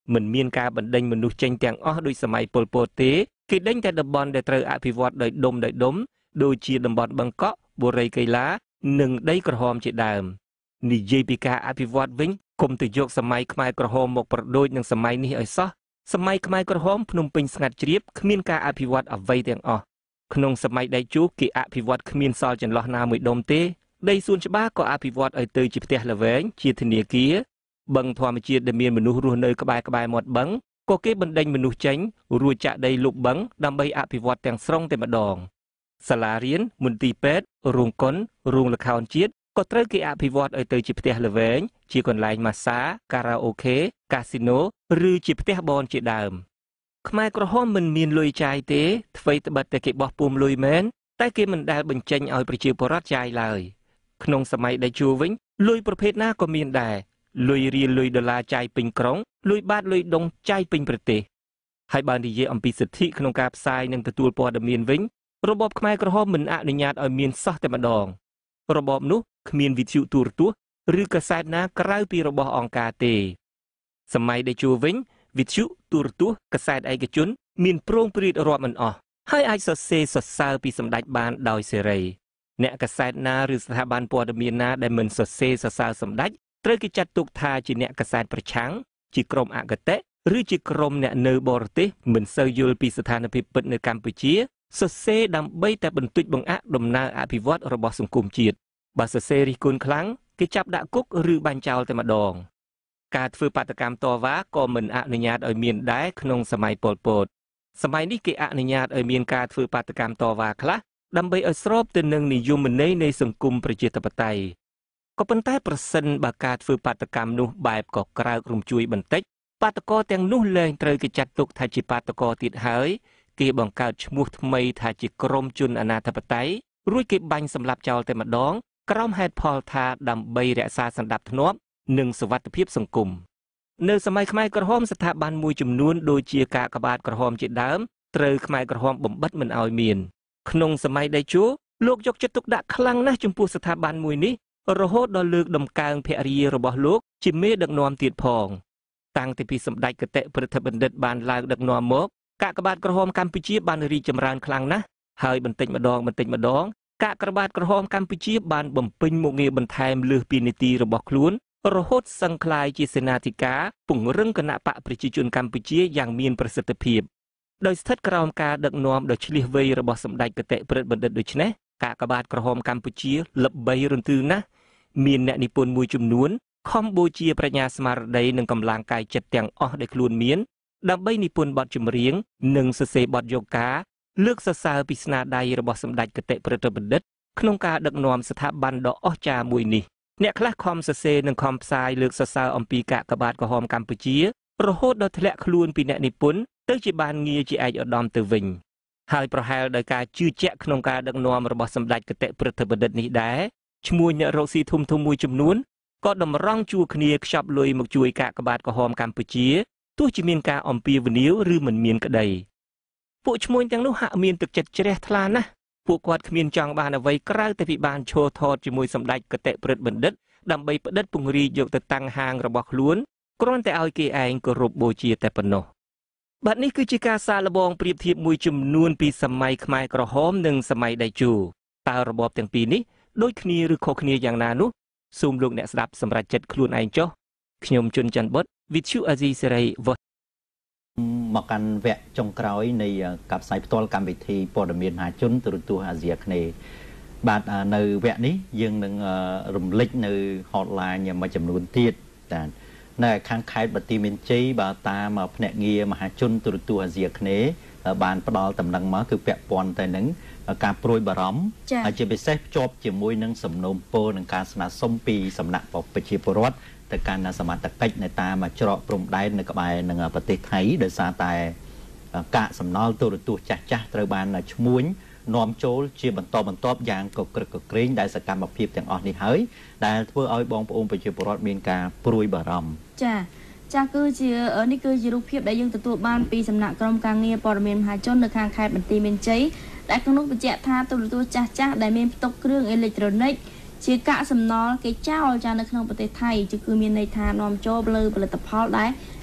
មិនមានការបណ្ដេញមនុស្សចេញទាំងអស់ដោយសម័យប៉ុលពតទេគេដេញតែតំបន់ដែលត្រូវអភិវឌ្ឍដោយដុំដោយដុំដូចជាតំបន់បឹងកក់បុរីកៃឡានិងដីក្រហមជាដើមនិយាយពីការអភិវឌ្ឍវិញគុំទៅយកសម័យខ្មែរក្រហមមកប្រដូចនឹងសម័យនេះឲ្យសោះសម័យខ្មែរក្រហមភ្នំពេញស្ងាត់ជ្រាបគ្មានការអភិវឌ្ឍអ្វីទាំងអស់ក្នុងសម័យដៃជូគេអភិវឌ្ឍគ្មានសល់ចន្លោះណាមួយដុំទេដីសួនច្បារក៏អភិវឌ្ឍឲ្យទៅជាផ្ទះល្វែងជាធនាគារបឹងធម្មជាតិដែលមានមនុស្សរស់នៅក្បែរក្បែរមាត់បឹងក៏គេបណ្ដេញមនុស្សចេញរួចចាក់ដីលុបបឹងដើម្បីអភិវឌ្ឍទាំងស្រុងតែម្ដងសាលារៀនមន្ទីរពេទ្យរោងកុនរោងល្ខោនជាតិក៏ត្រូវគេអភិវឌ្ឍឲ្យទៅជាផ្ទះល្វែងជាកន្លែងម៉ាស្សាការ៉ាអូខេកាស៊ីណូឬជាផ្ទះបនជាដើមខ្មែរក្រហមមិនមានលុយចាយទេអ្វីត្បិតតែគេបោះពុំលុយមែនតែគេមិនដែលបញ្ចេញឲ្យប្រជាពលរដ្ឋចាយឡើយក្នុងសម័យដៃជួវិញលុយប្រភេទណាក៏មានដែរលុយរៀលលុយដុល្លារចាយពេញក្រុងលុយបាតលុយដុងចាយពេញប្រទេសហើយបាននិយាយអំពីសិទ្ធិក្នុងការផ្សាយនិងទទួលព័ត៌មានវិញរបបខ្មែរក្រហមមិនអនុញ្ញាតឲ្យមានសោះតែម្ដងរបបនោះគ្មានវិទ្យុទូរទស្សន៍ឬកាសែតណាក្រៅពីរបស់អង្គការទេសម័យដៃជួវិញវិទ្យុទូរទស្សន៍កាសែតឯកជនមានប្រងព្រាតរាប់មិនអស់ហើយអាចសរសេរសរសើរពីសម្ដេចបានដោយសេរីអ្នកកាសែតណាឬស្ថាប័នព័ត៌មានណាដែលមិនសរសេរសរសើរសម្ដេចត្រូវគេចាត់ទុកថាជាអ្នកកាសែតប្រឆាំងជាក្រុមអកតេឬជាក្រុមអ្នកនៅបរទេសមិនសូវយល់ពីស្ថានភាពពិតនៅកម្ពុជាសរសេរដើម្បីតែបន្តិចបង្អាក់ដំណើរអភិវឌ្ឍរបស់សង្គមជាតិបើសរសេររិះគន់ខ្លាំងគេចាប់ដាក់គុកឬបាញ់ចោលតែម្ដងការធ្វើបាតកម្មតវ៉ាក៏មិនអនុញ្ញាតឲ្យមានដែរក្នុងសម័យប៉ុលពតសម័យនេះគេអនុញ្ញាតឲ្យមានការធ្វើបាតកម្មតវ៉ាខ្លះដើម្បីឲ្យស្របទៅនឹងនិយមន័យនៃសង្គមប្រជាធិបតេយ្យក៏ប៉ុន្តែប្រសិនបើការធ្វើបាតកម្មនោះបែបក៏ក្រើករំជួយបន្តិចបាតកោទាំងនោះលែងត្រូវគេចាត់ទុកថាជាបាតកោទៀតហើយគេបង្កើតឈ្មោះថ្មីថាជាក្រុមជនអនាធិបតេយ្យរួចគេបាញ់សម្លាប់ចោលតែម្ដងក្រោមហេតុផលថាដើម្បីរក្សាសណ្ដាប់ធ្នាប់និងសុវត្ថិភាពសង្គមនៅសម័យខ្មែរក្រហមស្ថាប័នមួយចំនួនដូចជាកាកបាទក្រហមជាដើមត្រូវខ្មែរក្រហមបំបិទមិនឲ្យមានក្នុងសម័យដៃជួលោកយកចិត្តទុកដាក់ខ្លាំងណាស់ចំពោះស្ថាប័នមួយនេះរហូតដល់លើកដំកើងភរិយារបស់លោកជាមេដឹកនាំទៀតផងតាំងពីសម្ដេចគតិព្រឹទ្ធបណ្ឌិតបានឡើងដឹកនាំមកកាកបាទក្រហមកម្ពុជាបានរីកចម្រើនខ្លាំងណាស់ហើយបន្តិចម្ដងបន្តិចម្ដងកាកបាទក្រហមកម្ពុជាបានបំពេញមុខងារបន្ថែមលើសពីនីតិរបស់ខ្លួនរហូតសឹងក្លាយជាសេនាធិការពង្រឹងគណៈបកប្រជាជនកម្ពុជាយ៉ាងមានប្រសិទ្ធភាពដោយស្ថិតក្រោមការដឹកនាំដ៏ឆ្លៀសវៃរបស់សម្ដេចគតិព្រឹទ្ធបណ្ឌិតដូច្នេះកាកបាទក្រហមកម្ពុជាល្បីរន្ទឺណាស់មានអ្នកនិពន្ធមួយចំនួនខំបូជាប្រាជ្ញាស្មារតីនិងកម្លាំងកាយចិត្តទាំងអស់ដែលខ្លួនមានដើម្បីនិពន្ធបទចម្រៀងនិងសរសេរបទយោការលើកសរសើរពីស្នាដៃរបស់សម្ដេចគតិព្រឹទ្ធបណ្ឌិតក្នុងការដឹកនាំស្ថាប័នដ៏អស្ចារ្យមួយនេះអ្នកខ្លះខំសរសេរនិងខំផ្សាយលើកសរសើរអំពីកាកបាទក្រហមកម្ពុជារហូតដល់ធ្លាក់ខ្លួនពីអ្នកនិពន្ធទៅជាបានងារជាឯកឧត្តមទៅវិញហើយប្រហែលដោយការជឿជាក់ក្នុងការដឹកនាំរបស់សម្ដេចគតិព្រឹទ្ធបណ្ឌិតនេះដែរឈ្មោះអ្នករកស៊ីធំធំមួយចំនួនក៏តម្រង់ជួរគ្នាខ្ចប់លុយមកជួយកាកបាទក្រហមកម្ពុជាទោះជាមានការអំពាវនាវឬមិនមានក្តីពួកឈ្មោះទាំងនោះហាក់មានទឹកចិត្តជ្រះថ្លាណាស់ពួកគាត់គ្មានចង់បានអ្វីក្រៅតែពីបានឈរថតជាមួយសម្ដេចគតិព្រឹទ្ធបណ្ឌិតដើម្បីផ្តិតពង្រីកយកទៅតាំងហាងរបស់ខ្លួនគ្រាន់តែឲ្យគេឯងគោរពបូជាតែប៉ុណ្ណោះបាទនេះគឺជាការសាកល្បងប្រៀបធៀបមួយចំនួនពីសម័យខ្មែរក្រហមនិងសម័យដៃជូតើរបបទាំងពីរនេះដូចគ្នាឬខុសគ្នាយ៉ាងណានោះសូមលោកអ្នកស្ដាប់សម្រាប់ចិត្តខ្លួនឯងចុះខ្ញុំជុនច័ន្ទបុត្រវិទ្យុអាស៊ីសេរីវត្តមកកាន់វគ្គចុងក្រោយនៃការផ្សាយផ្ទាល់កម្មវិធីព័ត៌មានមហាជនទូរទស្សន៍អាស៊ីអាគ្នេយ៍បាទនៅវគ្គនេះយើងនឹងរំលេចនៅ hotline មួយចំនួនទៀតតានៅខាងខេត្តបន្ទាយមានជ័យបាទតាមភ្នាក់ងារមហាជនទូរទស្សន៍អាស៊ីអាគ្នេយ៍បានផ្ដល់តំណែងមកគឺពាក់ព័ន្ធទៅនឹងការព្រួយបារម្ភហើយជាពិសេសភ្ជាប់ជាមួយនឹងសំណូមពរនឹងការស្នើសុំពីសំណាក់ប្រជាពលរដ្ឋទៅកាន់សមត្ថកិច្ចនៅតាមច្រកព្រំដែននៅក្បែរនឹងប្រទេសថៃដោយសារតែកាកសំណល់ទូរទស្សន៍ចាស់ចាស់ត្រូវបានឈ្មួញនាំចូលជាបន្តបន្ទាប់យ៉ាងកក្រឹកកក្រែងដែលសកម្មភាពទាំងអស់នេះហើយដែលធ្វើឲ្យបងប្អូនប្រជាពលរដ្ឋមានការព្រួយបារម្ភចាចាគឺជានេះគឺជារូបភាពដែលយើងទទួលបានពីសំណាក់ក្រុមការងារព័ត៌មានមហាជននៅខាងខេត្តបន្ទាយមានជ័យដែលក្នុងនោះបញ្ជាក់ថាទូរទស្សន៍ចាស់ចាស់ដែលមានផ្ទុកគ្រឿងអេឡិចត្រូនិកជាកាកសំណល់គេចោលចានៅក្នុងប្រទេសថៃគឺមានន័យថានាំចូលលើផលិតផលដែល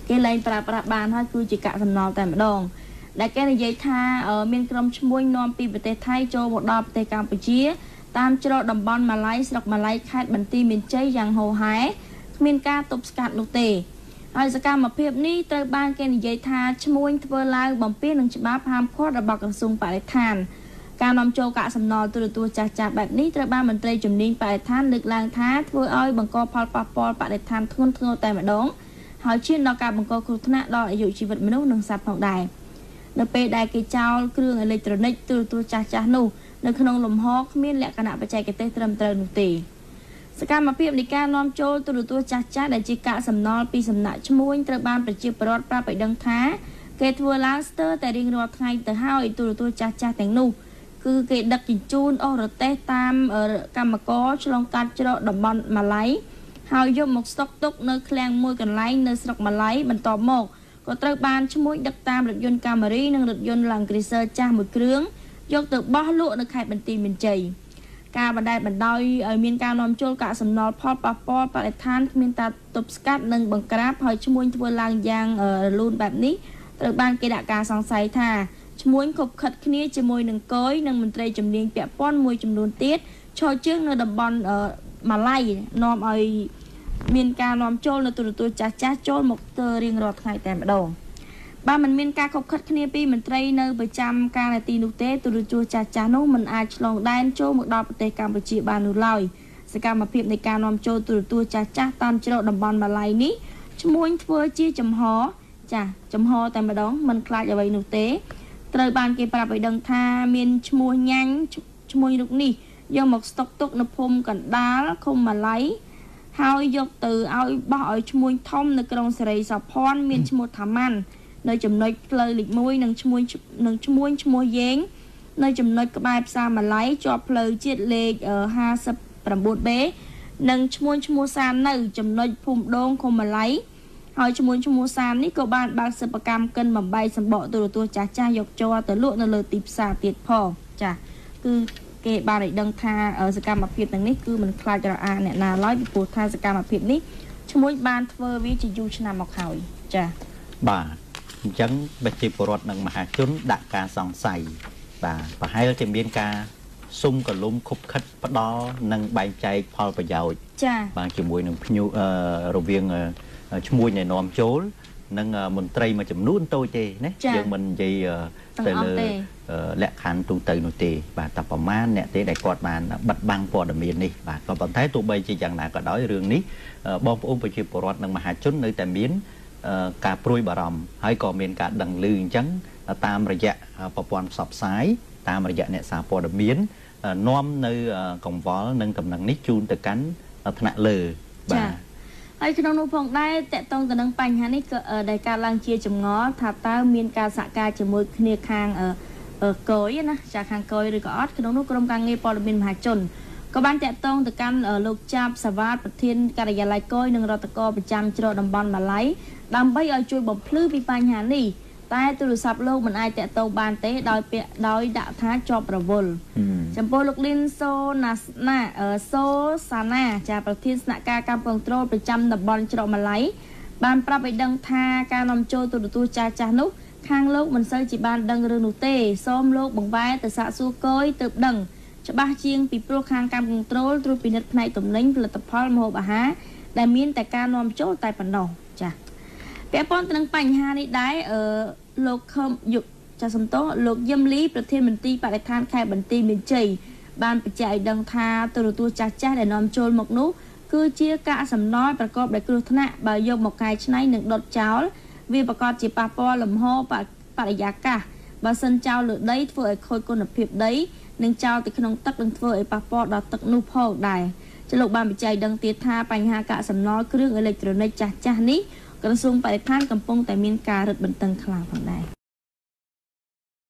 គេលែងប្រើប្រាស់បានហើយគឺជាកាកសំណល់តែម្ដងដែលគេនិយាយថាមានក្រុមឈ្មួញនាំពីប្រទេសថៃចូលមកដល់ប្រទេសកម្ពុជាតាមច្រកតំបន់ម៉ាឡៃស្រុកម៉ាឡៃខេត្តបន្ទាយមានជ័យយ៉ាងហូរហែគ្មានការទប់ស្កាត់នោះទេហើយសកម្មភាពនេះត្រូវបានគេនិយាយថាឈ្មួញធ្វើឡើងបំពាននឹងច្បាប់ហាមឃាត់របស់ក្រសួងបរិស្ថានការនាំចូលកាកសំណល់ទូរទស្សន៍ចាស់ចាស់បែបនេះត្រូវបានមន្ត្រីជំនាញបរិស្ថានលើកឡើងថាធ្វើឲ្យបង្កផលប៉ះពាល់បរិស្ថានធ្ងន់ធ្ងរតែម្ដងហើយឈានដល់ការបង្កគ្រោះថ្នាក់ដល់អាយុជីវិតមនុស្សនិងសត្វផងដែរនៅពេលដែលគេចោលគ្រឿងអេឡិចត្រូនិកទូរទស្សន៍ចាស់ចាស់នោះនៅក្នុងលំហគ្មានលក្ខណៈបច្ចេកទេសត្រឹមត្រូវនោះទេសកម្មភាពនៃការនាំចូលទូរទស្សន៍ចាស់ចាស់ដែលជាកាកសំណល់ពីសំណាក់ឈ្មួញត្រូវបានប្រជាពលរដ្ឋប្រាប់ឲ្យដឹងថាគេធ្វើឡើងស្ទើរតែរៀងរាល់ថ្ងៃទៅហើយទូរទស្សន៍ចាស់ចាស់ទាំងនោះគឺគេដឹកជញ្ជូនអូសរទេសតាមកម្មករឆ្លងកាត់ច្រកតំបន់ម៉ាឡៃហើយយកមកស្តុកទុកនៅឃ្លាំងមួយកន្លែងនៅស្រុកម៉ាឡៃបន្ទាប់មកក៏ត្រូវបានឈ្មួញដឹកតាមរថយន្តកាមេរីនិងរថយន្ត Land Cruiser ចាស់មួយគ្រឿងយកទៅបោះលក់នៅខេត្តបន្ទាយមានជ័យការបណ្តែតបណ្ដោយឲ្យមានការនាំចូលកាកសំណល់ផលប៉ះពាល់បរិស្ថានគ្មានការទប់ស្កាត់និងបង្ក្រាបហើយឈ្មួញធ្វើឡើងយ៉ាងរលូនបែបនេះត្រូវបានគេដាក់ការសង្ស័យថាឈ្មួញខົບខិតគ្នាជាមួយនឹងកយនិងមន្ត្រីជំនាញពាក់ព័ន្ធមួយចំនួនទៀតឈរជើងនៅតំបន់ម៉ាឡៃនាំឲ្យមានការនាំចូលនៅទូរទស្សន៍ចាស់ចាស់ចូលមកទៅរៀងរាល់ថ្ងៃតែម្ដងបើមិនមានការខົບខិតគ្នាពីមន្ត្រីនៅប្រចាំការនាទីនោះទេទូរទស្សន៍ចាស់ចាស់នោះមិនអាចឆ្លងដែនចូលមកដល់ប្រទេសកម្ពុជាបាននោះឡើយសកម្មភាពនៃការនាំចូលទូរទស្សន៍ចាស់ចាស់តាមច្រកតំបន់ម៉ាឡៃនេះឈ្មួញធ្វើជាចំហចាស់ចំហតែម្ដងមិនខ្លាចអ្វីនោះទេត្រូវបានគេប្រាប់ឲ្យដឹងថាមានឈ្មោះញ៉ាញ់ឈ្មួញរូបនេះយកមកស្តុកទុកនៅភូមិកណ្ដាលឃុំម៉ាឡៃហើយយកទៅឲ្យបោះឲ្យឈ្មួញធំនៅក្រុងសេរីសោភ័ណ្ឌមានឈ្មោះថាម៉ាន់នៅចំណុចផ្លូវលេខមួយនិងឈ្មួញនិងឈ្មួញឈ្មោះយេងនៅចំណុចក្បែរផ្សារម៉ាឡៃជាប់ផ្លូវជាតិលេខห้าสิบเก้า B និងឈ្មួញឈ្មោះសាននៅចំណុចភូមិដងឃុំម៉ាឡៃហើយឈ្មោះឈ្មោះសាននេះក៏បានបើកសិប្បកម្មកិនបំបីសម្បកទូរទស្សន៍ចាស់ចាស់យកជ័រទៅលក់នៅលើទីផ្សារទៀតផងចាគឺគេបានឲ្យដឹងថាសកម្មភាពទាំងនេះគឺមិនខ្លាចរអាអ្នកណាឡើយពីព្រោះថាសកម្មភាពនេះឈ្មួញបានធ្វើវាជាយូរឆ្នាំមកហើយចាបាទអញ្ចឹងប្រជាពលរដ្ឋនិងមហាជនដាក់ការសង្ស័យបាទប្រហែលជាមានការសុំកលុំខុបខិតផ្ដល់និងបែងចែកផលប្រយោជន៍ចាបាទជាមួយនឹងភ្ញៀវរវាងឈ្មួញដែលនាំចូលនិងមន្ត្រីមួយចំនួនតូចទេណាយើងមិននិយាយទៅលើលក្ខខណ្ឌទូទៅនោះទេបាទតែប្រមាណអ្នកទេដែលគាត់បានបិទបាំងព័ត៌មាននេះបាទក៏ប៉ុន្តែទោះបីជាយ៉ាងណាក៏ដោយរឿងនេះបងប្អូនប្រជាពលរដ្ឋនិងមហាជននៅតែមានការព្រួយបារម្ភហើយក៏មានការដឹងឮអញ្ចឹងតាមរយៈប្រព័ន្ធផ្សព្វផ្សាយតាមរយៈអ្នកសារព័ត៌មាននាំនៅកង្វល់និងដំណឹងនេះជូនទៅកាន់ថ្នាក់លើបាទហើយក្នុងនោះផងដែរតកតងទៅនឹងបញ្ហានេះក៏ដែលកើតឡើងជាចម្ងល់ថាតើមានការសហការជាមួយគ្នាខាងកយណាចាខាងកយឬក៏អត់ក្នុងនោះក្រុមការងារព័ត៌មានមហាជនក៏បានតកតងទៅកាន់លោកចាប់សាវ៉ាតប្រធានការិយាល័យកយនិងរដ្ឋកោប្រចាំច្រកតំបន់ម៉ាឡៃដើម្បីឲ្យជួយបំភ្លឺពីបញ្ហានេះតែទូរស័ព្ទលោកមិនអាចតកតងបានទេដោយពាក្យដោយដាក់ថាជាប់រវល់ចំពោះលោកលីនសូណាសណាសូសាណាចាប្រធានស្នាក់ការកម្មគ្រប់គ្រងប្រចាំតំបន់ច្រកម៉ាឡៃបានប្រាប់ឲ្យដឹងថាការនាំចូលទូរទស្សន៍ចាស់ចាស់នោះខាងលោកមិនសូវជាបានដឹងរឿងនោះទេសូមលោកបង្វែរទៅសាកសួរកយទើបដឹងច្បាស់ជាងពីព្រោះខាងកម្មគ្រប់គ្រងត្រួតពិនិត្យផ្នែកទំនិញផលិតផលម្ហូបអាហារដែលមានតែការនាំចូលតែប៉ុណ្ណោះចាពាក់ព័ន្ធទៅនឹងបញ្ហានេះដែរអឺលោកខឹមយុចាសំតោលោកយឹមលីប្រធានមន្ត្រីបរិស្ថានខេត្តបន្ទាយមានជ័យបានបញ្ជាក់ឲ្យដឹងថាទូរទស្សន៍ចាស់ចាស់ដែលនាំចូលមកនោះគឺជាកាកសំណល់ប្រកបដោយគ្រោះថ្នាក់បើយកមកកែច្នៃនិងដុតចោលវាប្រកបជាប៉ះពាល់លំហបរិយាកាសបើសិនចោលលើដីធ្វើឲ្យខូចគុណភាពដីនិងចោលទៅក្នុងទឹកនឹងធ្វើឲ្យប៉ះពាល់ដល់ទឹកនោះផងដែរចលោកបានបញ្ជាក់ដឹងទៀតថាបញ្ហាកាកសំណល់គ្រឿងអេឡិចត្រូនិកចាស់ចាស់នេះក្រសួងបរិស្ថានកំពុងតែមានការរឹតបន្តឹងខ្លាំងផងដែរ